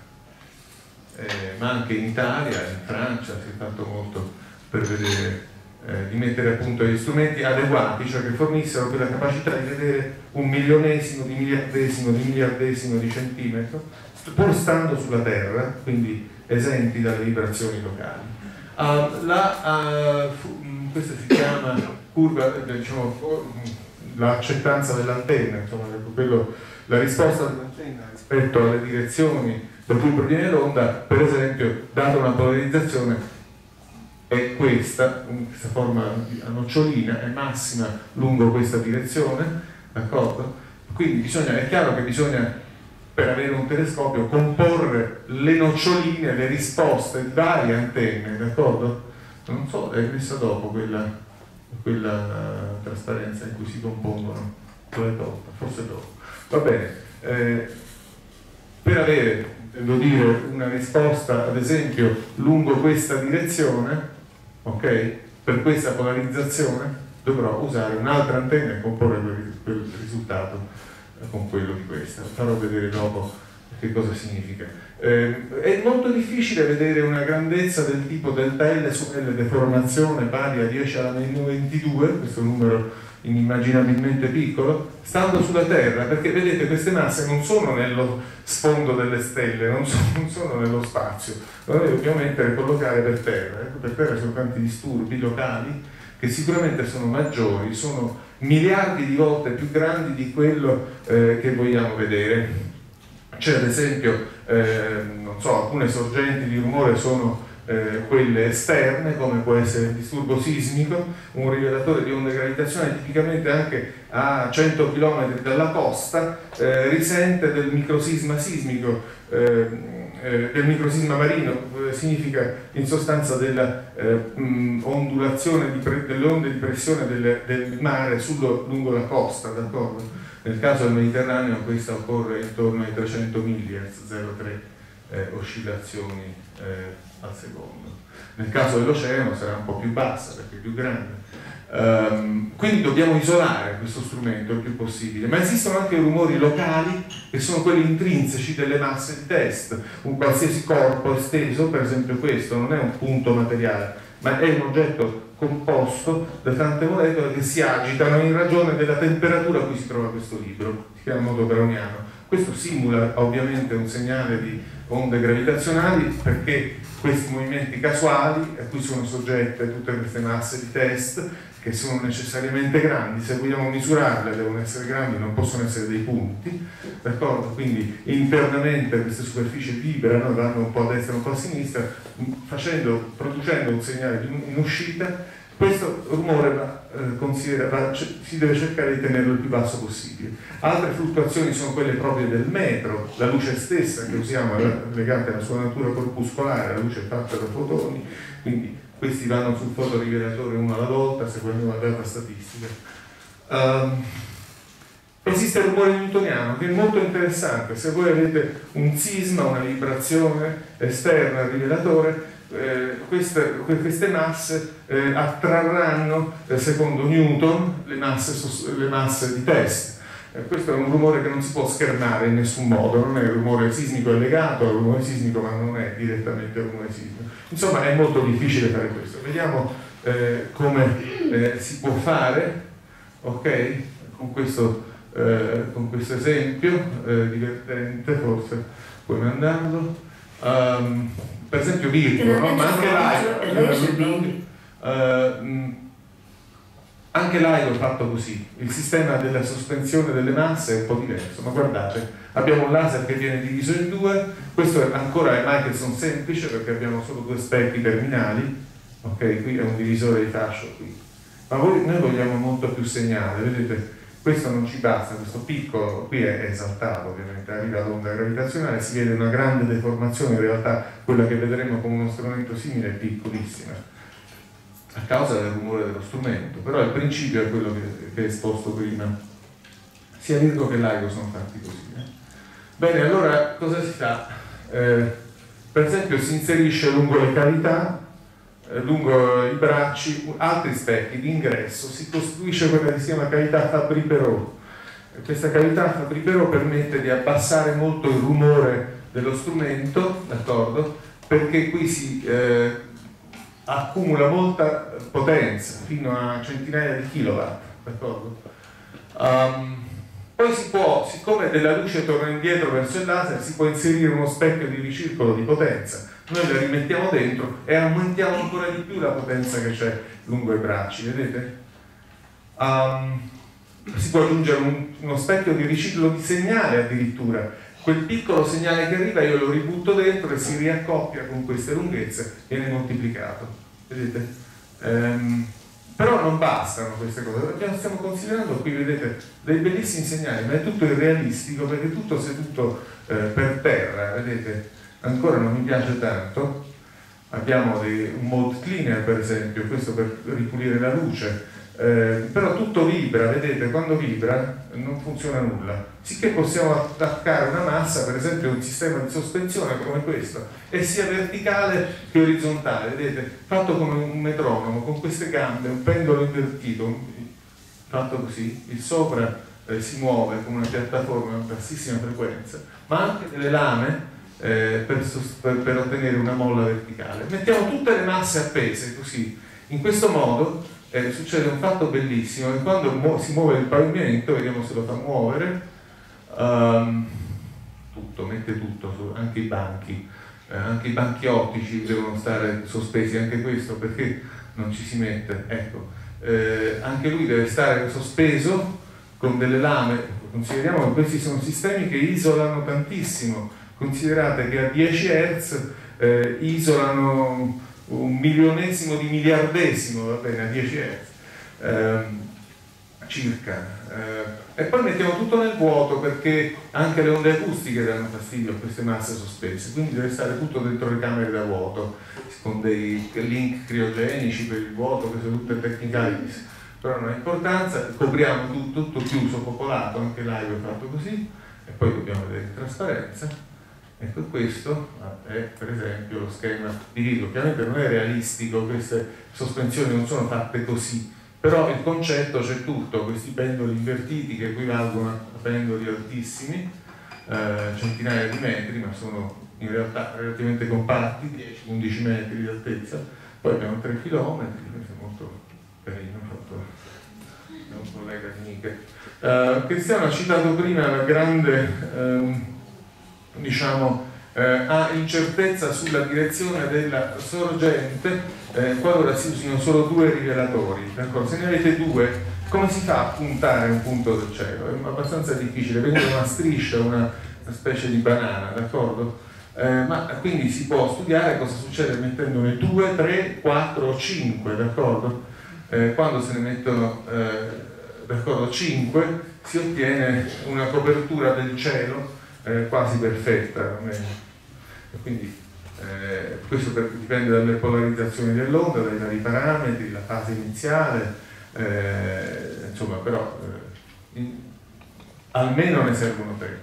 eh, ma anche in Italia, in Francia si è fatto molto per vedere eh, di mettere a punto degli strumenti adeguati, cioè che fornissero quella capacità di vedere un milionesimo di miliardesimo di miliardesimo di centimetro, pur stando sulla Terra, quindi esenti dalle vibrazioni locali. Uh, la, uh, questa si chiama curva, diciamo, l'accettanza dell'antenna, insomma, quello, la risposta dell'antenna rispetto alle direzioni da cui proviene l'onda, per esempio, data una polarizzazione, è questa, questa forma a nocciolina, è massima lungo questa direzione, d'accordo? Quindi bisogna, è chiaro che bisogna, per avere un telescopio, comporre le noccioline, le risposte di varie antenne, d'accordo? Non so, è messa dopo quella, quella trasparenza in cui si compongono, dopo, forse dopo. Va bene, eh, per avere, devo dire, una risposta, ad esempio, lungo questa direzione, ok? Per questa polarizzazione dovrò usare un'altra antenna e comporre quel, quel risultato con quello di questa. Farò vedere dopo che cosa significa. Eh, è molto difficile vedere una grandezza del tipo delta L su L deformazione pari a dieci alla meno ventidue, questo numero inimmaginabilmente piccolo, stando sulla Terra, perché vedete queste masse non sono nello sfondo delle stelle, non sono, non sono nello spazio, noi dobbiamo mettere e collocare per terra. Ecco, per terra ci sono tanti disturbi locali che sicuramente sono maggiori, sono miliardi di volte più grandi di quello eh, che vogliamo vedere. C'è ad esempio, eh, non so, alcune sorgenti di rumore sono eh, quelle esterne, come può essere il disturbo sismico, un rivelatore di onde gravitazionali tipicamente anche a cento chilometri dalla costa eh, risente del microsisma sismico, eh, eh, del microsisma marino, eh, significa in sostanza della eh, mh, ondulazione di delle onde di pressione del, del mare sullo, lungo la costa, d'accordo? Nel caso del Mediterraneo questa occorre intorno ai trecento millihertz, zero virgola tre eh, oscillazioni eh, al secondo. Nel caso dell'oceano sarà un po' più bassa perché è più grande. Um, quindi dobbiamo isolare questo strumento il più possibile, ma esistono anche rumori locali che sono quelli intrinseci delle masse di test. Un qualsiasi corpo esteso, per esempio questo, non è un punto materiale, ma è un oggetto composto da tante molecole che si agitano in ragione della temperatura a cui si trova questo libro, si chiama modo browniano. Questo simula ovviamente un segnale di onde gravitazionali perché questi movimenti casuali a cui sono soggette tutte queste masse di test che sono necessariamente grandi, se vogliamo misurarle devono essere grandi, non possono essere dei punti, d'accordo? Quindi internamente queste superfici vibrano, vanno un po' a destra e un po' a sinistra, facendo, producendo un segnale in uscita. Questo rumore va, eh, considera, va, si deve cercare di tenerlo il più basso possibile. Altre fluttuazioni sono quelle proprie del metro, la luce stessa che usiamo è legata alla sua natura corpuscolare, la luce è fatta da fotoni, quindi questi vanno sul fotorivelatore uno alla volta seguendo una data statistica. Um, esiste il rumore newtoniano che è molto interessante. Se voi avete un sisma, una vibrazione esterna al rivelatore, eh, queste, queste masse eh, attrarranno, eh, secondo Newton, le masse, le masse di test. Eh, questo è un rumore che non si può schermare in nessun modo, non è il rumore sismico, è legato al rumore sismico, ma non è direttamente il rumore sismico. Insomma, è molto difficile fare questo. Vediamo eh, come eh, si può fare, ok? Con questo, eh, con questo esempio eh, divertente, forse puoi mandarlo. Um, per esempio Virgo, no? Ma anche l'Aigo. Uh, anche l'Aigo è fatto così. Il sistema della sospensione delle masse è un po' diverso, ma guardate, abbiamo un laser che viene diviso in due. Questo è ancora è Michelson semplice perché abbiamo solo due specchi terminali, ok? Qui è un divisore di fascio qui, ma voi, noi vogliamo molto più segnale, vedete? Questo non ci basta, questo piccolo qui è esaltato, ovviamente arriva l'onda gravitazionale, si vede una grande deformazione, in realtà quella che vedremo con uno strumento simile è piccolissima a causa del rumore dello strumento, però il principio è quello che, che è esposto prima. Sia Virgo che l'Aigo sono fatti così. Eh? Bene, allora cosa si fa? Eh, per esempio si inserisce lungo le cavità, eh, lungo i bracci, altri specchi di ingresso, si costruisce quella che si chiama cavità Fabry-Perot. Questa cavità Fabry-Perot permette di abbassare molto il rumore dello strumento, d'accordo? Perché qui si eh, accumula molta potenza, fino a centinaia di kilowatt, d'accordo? Um, poi si può, siccome della luce torna indietro verso il laser, si può inserire uno specchio di ricircolo di potenza. Noi la rimettiamo dentro e aumentiamo ancora di più la potenza che c'è lungo i bracci, vedete? Um, si può aggiungere un, uno specchio di riciclo di segnale addirittura. Quel piccolo segnale che arriva io lo ributto dentro e si riaccoppia con queste lunghezze, viene moltiplicato, vedete? Um, però non bastano queste cose, stiamo considerando qui, vedete, dei bellissimi segnali, ma è tutto irrealistico perché è tutto seduto eh, per terra, vedete? Ancora non mi piace tanto. Abbiamo dei, un mode cleaner per esempio, questo per ripulire la luce, eh, però tutto vibra, vedete, quando vibra non funziona nulla, sicché possiamo attaccare una massa, per esempio un sistema di sospensione come questo, e sia verticale che orizzontale, vedete, fatto come un metronomo, con queste gambe, un pendolo invertito, fatto così, il sopra eh, si muove come una piattaforma a bassissima frequenza, ma anche delle lame eh, per, per, per ottenere una molla verticale. Mettiamo tutte le masse appese così, in questo modo eh, succede un fatto bellissimo, che quando mu si muove il pavimento, vediamo se lo fa muovere, um, tutto, mette tutto, su, anche i banchi, eh, anche i banchi ottici devono stare sospesi, anche questo perché non ci si mette, ecco, eh, anche lui deve stare sospeso con delle lame. Consideriamo che questi sono sistemi che isolano tantissimo, considerate che a dieci hertz eh, isolano un milionesimo di miliardesimo, va bene, a dieci hertz ehm, circa, eh, e poi mettiamo tutto nel vuoto perché anche le onde acustiche danno fastidio a queste masse sospese, quindi deve stare tutto dentro le camere da vuoto con dei link criogenici per il vuoto, che sono tutte tecnicali, però non ha importanza. Copriamo tutto, tutto chiuso, popolato, anche l'Aigo è fatto così, e poi dobbiamo vedere in trasparenza. Ecco, questo è per esempio lo schema di Virgo. Ovviamente non è realistico, queste sospensioni non sono fatte così, però il concetto c'è tutto, questi pendoli invertiti che equivalgono a pendoli altissimi, eh, centinaia di metri, ma sono in realtà relativamente compatti, dieci undici metri di altezza. Poi abbiamo tre chilometri, questo è molto carino, fatto da un collega di Nike. Uh, Cristiano ha citato prima la grande, um, diciamo, eh, ha incertezza sulla direzione della sorgente eh, qualora si usino solo due rivelatori. Se ne avete due, come si fa a puntare un punto del cielo? È abbastanza difficile, prendere una striscia, una, una specie di banana, d'accordo? Eh, ma quindi si può studiare cosa succede mettendone due, tre, quattro o cinque, d'accordo? Eh, quando se ne mettono eh, d'accordo cinque si ottiene una copertura del cielo eh, quasi perfetta, e quindi eh, questo per, dipende dalle polarizzazioni dell'onda, dai vari parametri, la fase iniziale, eh, insomma, però eh, in, almeno ne servono tre,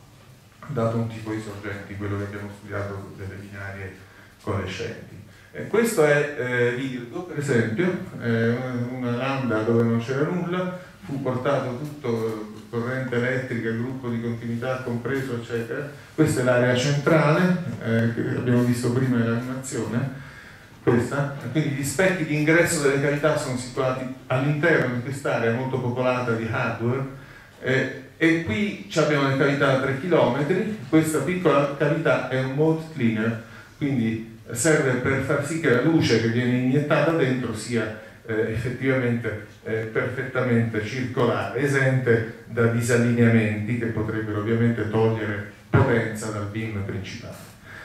dato un tipo di sorgenti, quello che abbiamo studiato delle binarie coalescenti. Eh, questo è eh, Virgo, per esempio, eh, una lambda dove non c'era nulla, fu portato tutto, corrente elettrica, gruppo di continuità compreso, eccetera. Questa è l'area centrale, eh, che abbiamo visto prima nell'animazione, questa. Quindi gli specchi di ingresso delle cavità sono situati all'interno di quest'area molto popolata di hardware, eh, e qui abbiamo le cavità da tre chilometri. Questa piccola cavità è un mode cleaner, quindi serve per far sì che la luce che viene iniettata dentro sia eh, effettivamente eh, perfettamente circolare, esente da disallineamenti che potrebbero ovviamente togliere potenza dal beam principale.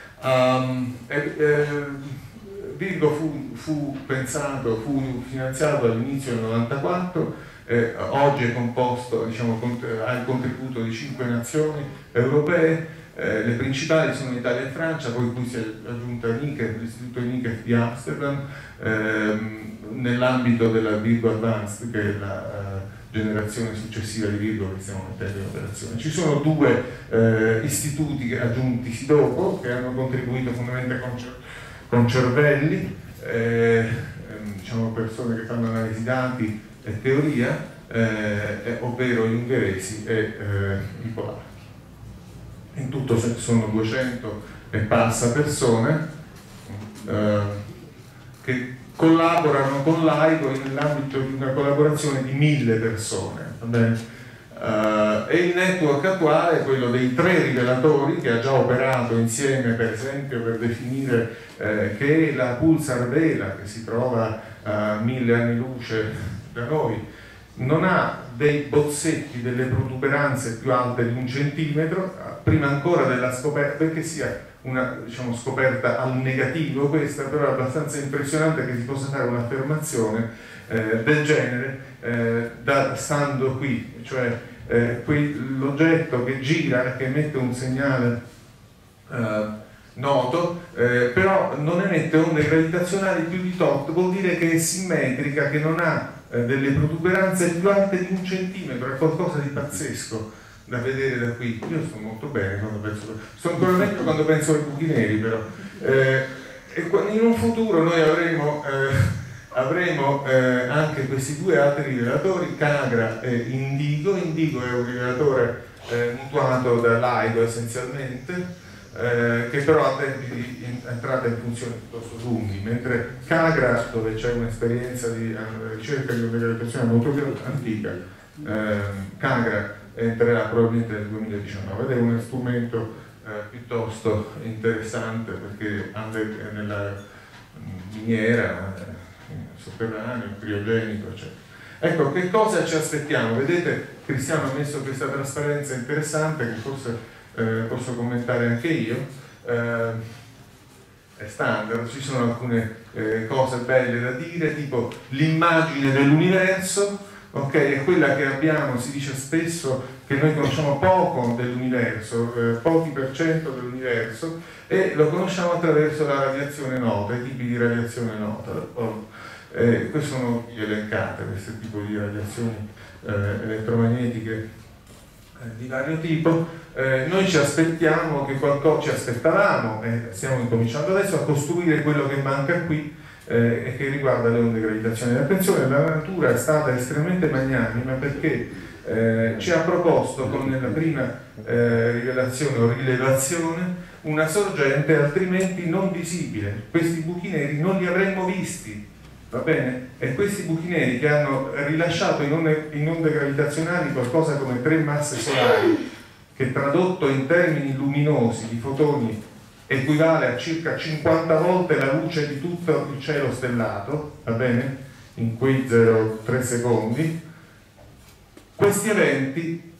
Um, eh, eh, Virgo fu, fu pensato, fu finanziato all'inizio del novantaquattro, eh, oggi è composto, diciamo, cont- ha il contributo di cinque nazioni europee. Eh, le principali sono Italia e Francia, poi qui si è aggiunta Nike, l'istituto Nike di Amsterdam, ehm, nell'ambito della Virgo Advanced, che è la uh, generazione successiva di Virgo che stiamo mettendo in operazione. Ci sono due eh, istituti aggiuntisi dopo, che hanno contribuito fondamentalmente con, cer- con cervelli, eh, ehm, diciamo persone che fanno analisi dati e teoria, eh, ovvero gli ungheresi e eh, i polacchi. In tutto sono duecento e passa persone eh, che collaborano con l'AIGO nell'ambito di una collaborazione di mille persone. Va bene? Uh, e il network attuale è quello dei tre rivelatori che ha già operato insieme, per esempio, per definire eh, che la pulsar vela, che si trova a mille anni luce da noi, non ha dei bozzetti, delle protuberanze più alte di un centimetro, prima ancora della scoperta, perché sia una, diciamo, scoperta al negativo questa, però è abbastanza impressionante che si possa fare un'affermazione eh, del genere eh, da stando qui, cioè eh, l'oggetto che gira, che emette un segnale eh, noto, eh, però non emette onde gravitazionali più di tot, vuol dire che è simmetrica, che non ha eh, delle protuberanze più alte di un centimetro, è qualcosa di pazzesco da vedere da qui. Io sto molto bene quando penso, sto ancora meglio quando penso ai buchi neri, però eh, e in un futuro noi avremo eh, avremo eh, anche questi due altri rivelatori, Cagra e Indigo. Indigo è un rivelatore eh, mutuato dall'AIGO essenzialmente, eh, che però ha tempi di entrata in funzione piuttosto lunghi, mentre Cagra, dove c'è un'esperienza di uh, ricerca di gravitazione molto più antica, eh, Cagra entrerà probabilmente nel duemiladiciannove ed è uno strumento eh, piuttosto interessante, perché under, nella miniera, eh, sotterraneo, criogenico, eccetera. Ecco, che cosa ci aspettiamo? Vedete, Cristiano ha messo questa trasparenza interessante che forse eh, posso commentare anche io. Eh, è standard, ci sono alcune eh, cose belle da dire, tipo l'immagine dell'universo. Ok, è quella che abbiamo, si dice spesso che noi conosciamo poco dell'universo, eh, pochi per cento dell'universo, e lo conosciamo attraverso la radiazione nota, i tipi di radiazione nota. Eh, queste sono elencate, questo tipo di radiazioni eh, elettromagnetiche eh, di vario tipo. Eh, noi ci aspettiamo che qualcosa, ci aspettavamo, e stiamo incominciando adesso a costruire quello che manca qui, Eh, e che riguarda le onde gravitazionali. Attenzione, la natura è stata estremamente magnanima, perché eh, ci ha proposto con la prima eh, rivelazione o rilevazione una sorgente altrimenti non visibile. Questi buchi neri non li avremmo visti, va bene? E questi buchi neri che hanno rilasciato in onde, in onde gravitazionali qualcosa come tre masse solari, che tradotto in termini luminosi di fotoni equivale a circa cinquanta volte la luce di tutto il cielo stellato, va bene? In quei zero virgola tre secondi. Questi eventi,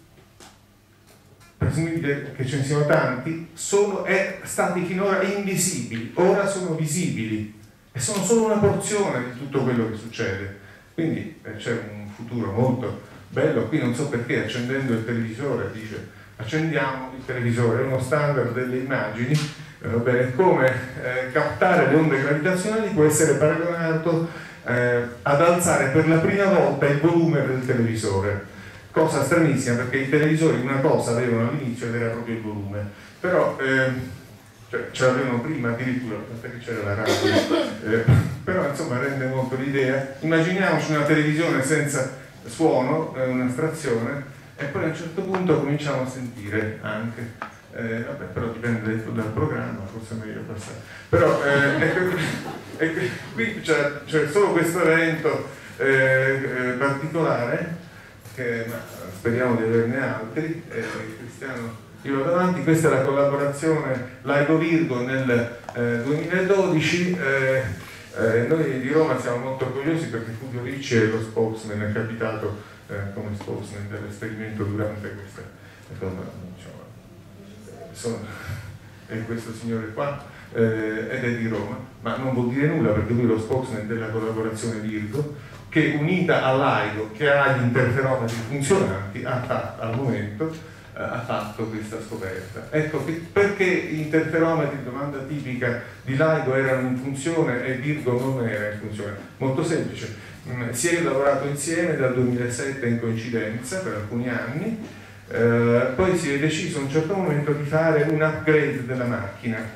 presumibile che ce ne siano tanti, sono è, stati finora invisibili, ora sono visibili e sono solo una porzione di tutto quello che succede. Quindi eh, c'è un futuro molto bello. Qui non so perché accendendo il televisore dice accendiamo il televisore, è uno standard delle immagini, eh, bene, come eh, captare le onde gravitazionali può essere paragonato eh, ad alzare per la prima volta il volume del televisore, cosa stranissima perché i televisori una cosa avevano all'inizio ed era proprio il volume, però eh, cioè, ce l'avevano prima addirittura perché c'era la radio, eh, però insomma rende molto l'idea. Immaginiamoci una televisione senza suono, eh, un'astrazione, e poi a un certo punto cominciamo a sentire anche, eh, vabbè, però dipende dal programma, forse è meglio passare, però eh, ecco, ecco, qui c'è, c'è solo questo evento eh, eh, particolare, che, ma speriamo di averne altri. eh, Cristiano, io vado avanti. Questa è la collaborazione Laigo Virgo nel eh, duemiladodici. eh, eh, noi di Roma siamo molto orgogliosi perché Fulvio Ricci è lo spokesman, è capitato eh, come spokesman dell'esperimento durante questa insomma, diciamo, sono, è questo signore qua eh, ed è di Roma, ma non vuol dire nulla perché lui è lo spokesman della collaborazione Virgo, che unita all'Aigo che ha gli interferometri funzionanti ha fatto, al momento ha fatto questa scoperta. Ecco che, perché gli interferometri, domanda tipica di LIGO, erano in funzione e Virgo non era in funzione? Molto semplice, si è lavorato insieme dal duemilasette in coincidenza per alcuni anni, eh, poi si è deciso a un certo momento di fare un upgrade della macchina,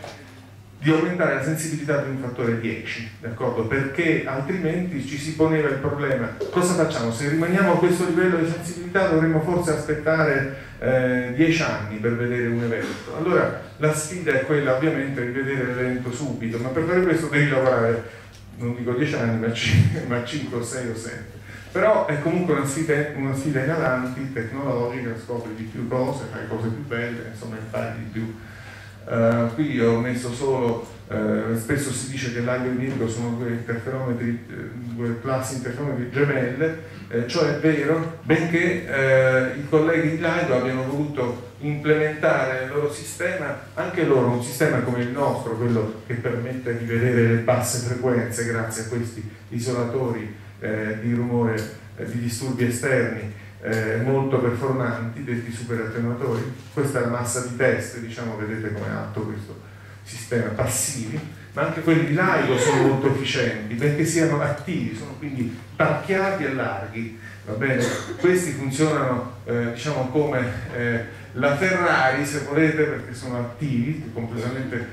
di aumentare la sensibilità di un fattore dieci, d'accordo? Perché altrimenti ci si poneva il problema: cosa facciamo? Se rimaniamo a questo livello di sensibilità dovremmo forse aspettare eh, dieci anni per vedere un evento. Allora la sfida è quella ovviamente di vedere l'evento subito, ma per fare questo devi lavorare, non dico dieci anni, ma cinque, sei o sette. Però è comunque una sfida, una sfida in avanti, tecnologica, scopri di più cose, fai cose più belle, insomma impari di più. Uh, qui ho messo solo, uh, spesso si dice che l'Aigo e il Virgo sono due interferometri, due classi interferometri gemelle, eh, ciò è vero, benché uh, i colleghi di LIGO abbiano voluto implementare nel loro sistema, anche loro un sistema come il nostro, quello che permette di vedere le basse frequenze grazie a questi isolatori eh, di rumore, eh, di disturbi esterni, Eh, molto performanti, detti super attenuatori. Questa è la massa di test, diciamo, vedete come è alto questo sistema, passivi, ma anche quelli di LIGO sono molto efficienti perché siano attivi, sono quindi pacchiati e larghi, va bene? Questi funzionano eh, diciamo come eh, la Ferrari, se volete, perché sono attivi, completamente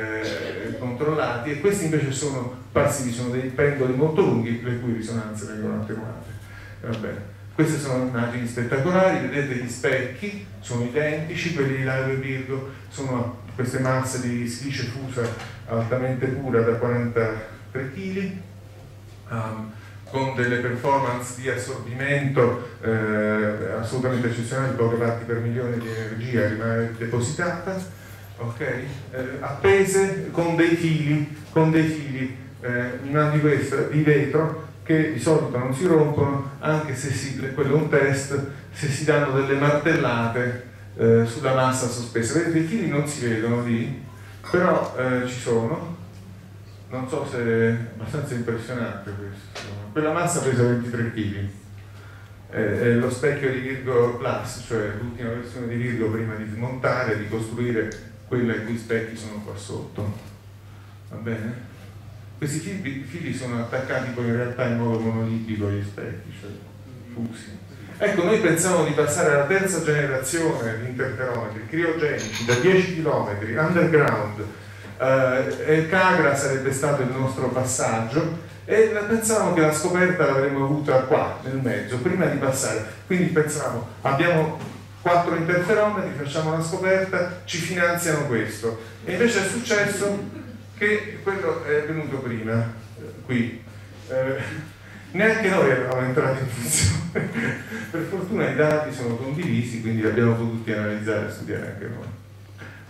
eh, controllati, e questi invece sono passivi, sono dei pendoli molto lunghi le cui risonanze vengono attenuate, va bene? Queste sono immagini spettacolari, vedete gli specchi, sono identici, quelli di LIGO e Virgo sono queste masse di silice fusa altamente pura da quarantatré chili, um, con delle performance di assorbimento eh, assolutamente eccezionali, poche parti per milione di energia rimane depositata, ok? Eh, appese con dei fili, con dei fili eh, una di queste di vetro, che di solito non si rompono, anche se si, quello è un test, se si danno delle martellate eh, sulla massa sospesa. Vedete, i fili non si vedono lì, però eh, ci sono. Non so se è abbastanza impressionante questo. Quella massa pesa ventitré chili. Eh, è lo specchio di Virgo Plus, cioè l'ultima versione di Virgo prima di smontare, di costruire quella i cui specchi sono qua sotto. Va bene? Questi fili, fili sono attaccati poi in realtà in modo monolitico agli specchi, cioè fusi. Ecco, noi pensiamo di passare alla terza generazione di interferometri criogenici da dieci chilometri, underground, eh, e Cagra sarebbe stato il nostro passaggio, e pensavamo che la scoperta l'avremmo avuta qua, nel mezzo, prima di passare. Quindi pensavamo, abbiamo quattro interferometri, facciamo la scoperta, ci finanziano questo. E invece è successo che quello è venuto prima, qui. Eh, neanche noi eravamo entrati in funzione. Per fortuna i dati sono condivisi, quindi li abbiamo potuti analizzare e studiare anche noi.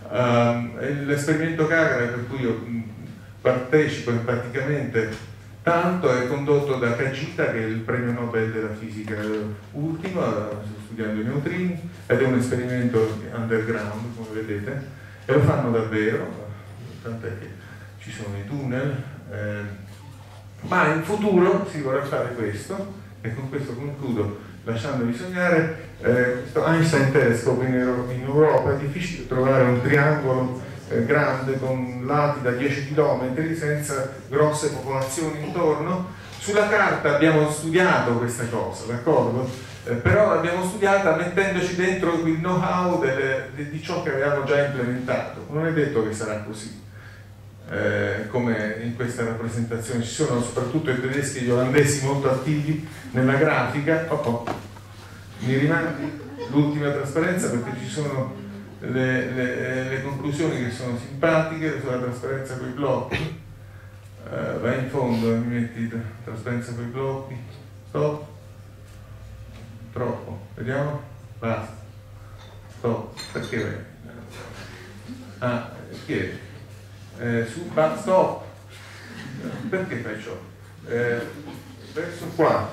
Um, l'esperimento Kaggle, per cui io partecipo empaticamente tanto, è condotto da Kajita, che è il premio Nobel della fisica ultimo, sto studiando i neutrini, ed è un esperimento underground, come vedete, e lo fanno davvero, tant'è che ci sono i tunnel, eh, ma in futuro si vorrà fare questo, e con questo concludo lasciandovi sognare. Eh, questo Einstein Telescope in, in Europa è difficile trovare un triangolo eh, grande con lati da dieci chilometri senza grosse popolazioni intorno. Sulla carta abbiamo studiato questa cosa, d'accordo? Eh, però l'abbiamo studiata mettendoci dentro il know-how di ciò che avevamo già implementato. Non è detto che sarà così. Eh, come in questa rappresentazione ci sono soprattutto i tedeschi e gli olandesi molto attivi nella grafica. Oh, oh. Mi rimandi l'ultima trasparenza, perché ci sono le, le, le conclusioni che sono simpatiche sulla trasparenza con i blocchi. Eh, vai in fondo e mi metti trasparenza con i blocchi. Stop. Troppo. Vediamo. Basta. Stop. Perché vai? Ah, perché? Eh, su back stop. Perché fai ciò? Eh, verso qua,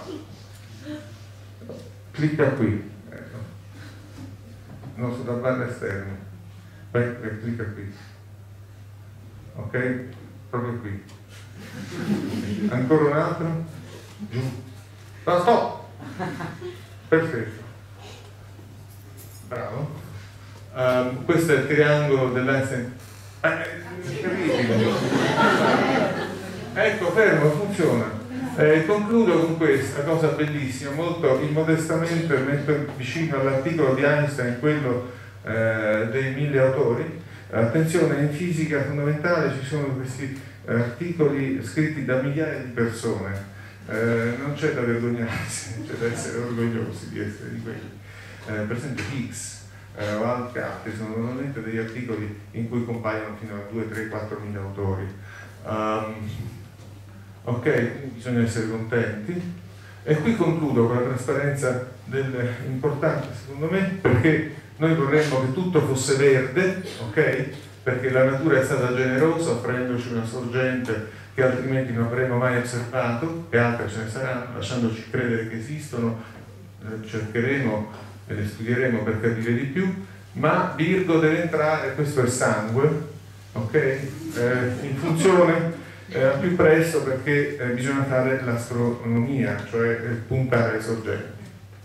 clicca qui, ecco. Non sulla barra esterna, vai, vai, clicca qui, ok? Proprio qui, ancora un altro, giù, no, stop, perfetto, bravo. Um, questo è il triangolo dell'Einstein. Ecco, fermo, funziona. Eh, concludo con questa cosa bellissima, molto immodestamente metto vicino all'articolo di Einstein, quello eh, dei mille autori. Attenzione, in fisica fondamentale ci sono questi articoli scritti da migliaia di persone, eh, non c'è da vergognarsi, c'è da essere orgogliosi di essere di quelli. Eh, per esempio Higgs Eh, o anche altri, sono normalmente degli articoli in cui compaiono fino a due, tre, quattro mila autori. Um, ok, bisogna essere contenti. E qui concludo con la trasparenza dell'importante, secondo me, perché noi vorremmo che tutto fosse verde, ok? Perché la natura è stata generosa offrendoci una sorgente che altrimenti non avremmo mai osservato, e altre ce ne saranno, lasciandoci credere che esistono, eh, cercheremo e le studieremo per capire di più, ma Virgo deve entrare, questo è sangue, ok? Eh, in funzione eh, al più presto, perché eh, bisogna fare l'astronomia, cioè eh, puntare le sorgenti.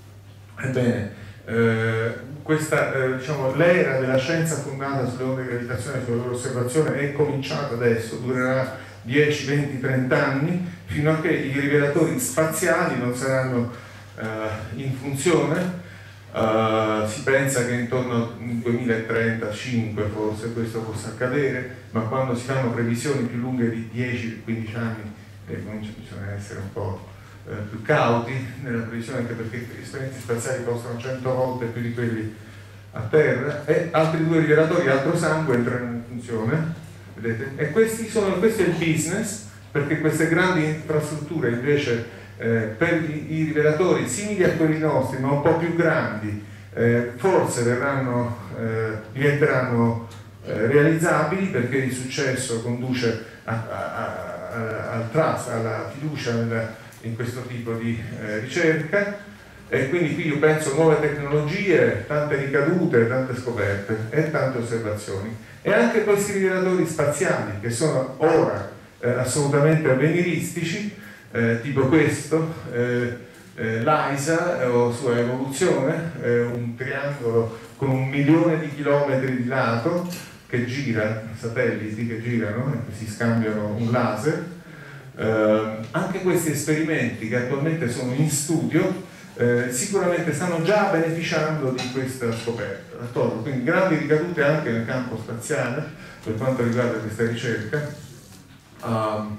Ebbene, eh, questa eh, diciamo, l'era della scienza fondata sulle onde gravitazionali, sulla loro osservazione è cominciata adesso, durerà dieci, venti, trenta anni, fino a che i rivelatori spaziali non saranno eh, in funzione. Uh, si pensa che intorno al duemilatrentacinque forse questo possa accadere, ma quando si fanno previsioni più lunghe di dieci quindici anni eh, bisogna essere un po' eh, più cauti nella previsione, anche perché gli esperimenti spaziali costano cento volte più di quelli a terra, e altri due rivelatori, altro sangue, entrano in funzione, vedete? E questi sono, questo è il business, perché queste grandi infrastrutture invece Eh, per i, i rivelatori simili a quelli nostri, ma un po' più grandi, eh, forse verranno, eh, diventeranno eh, realizzabili, perché il successo conduce a, a, a, al trust, alla fiducia nella, in questo tipo di eh, ricerca, e quindi qui io penso a nuove tecnologie, tante ricadute, tante scoperte e tante osservazioni, e anche questi rivelatori spaziali che sono ora eh, assolutamente avveniristici. Eh, tipo questo, eh, eh, l'A I S A o sua evoluzione, eh, un triangolo con un milione di chilometri di lato che gira, satelliti che girano e che si scambiano un laser. Eh, anche questi esperimenti che attualmente sono in studio eh, sicuramente stanno già beneficiando di questa scoperta, d'accordo? Quindi grandi ricadute anche nel campo spaziale per quanto riguarda questa ricerca. Um,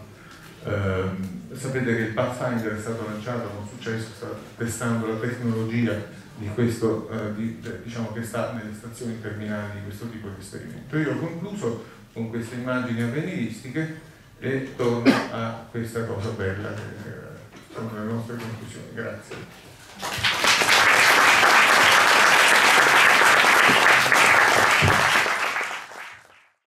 um, Sapete che il Pathfinder è stato lanciato con successo, sta testando la tecnologia di questo, eh, di, diciamo che sta nelle stazioni terminali di questo tipo di esperimento. Io ho concluso con queste immagini avveniristiche e torno a questa cosa bella che sono le nostre conclusioni. Grazie.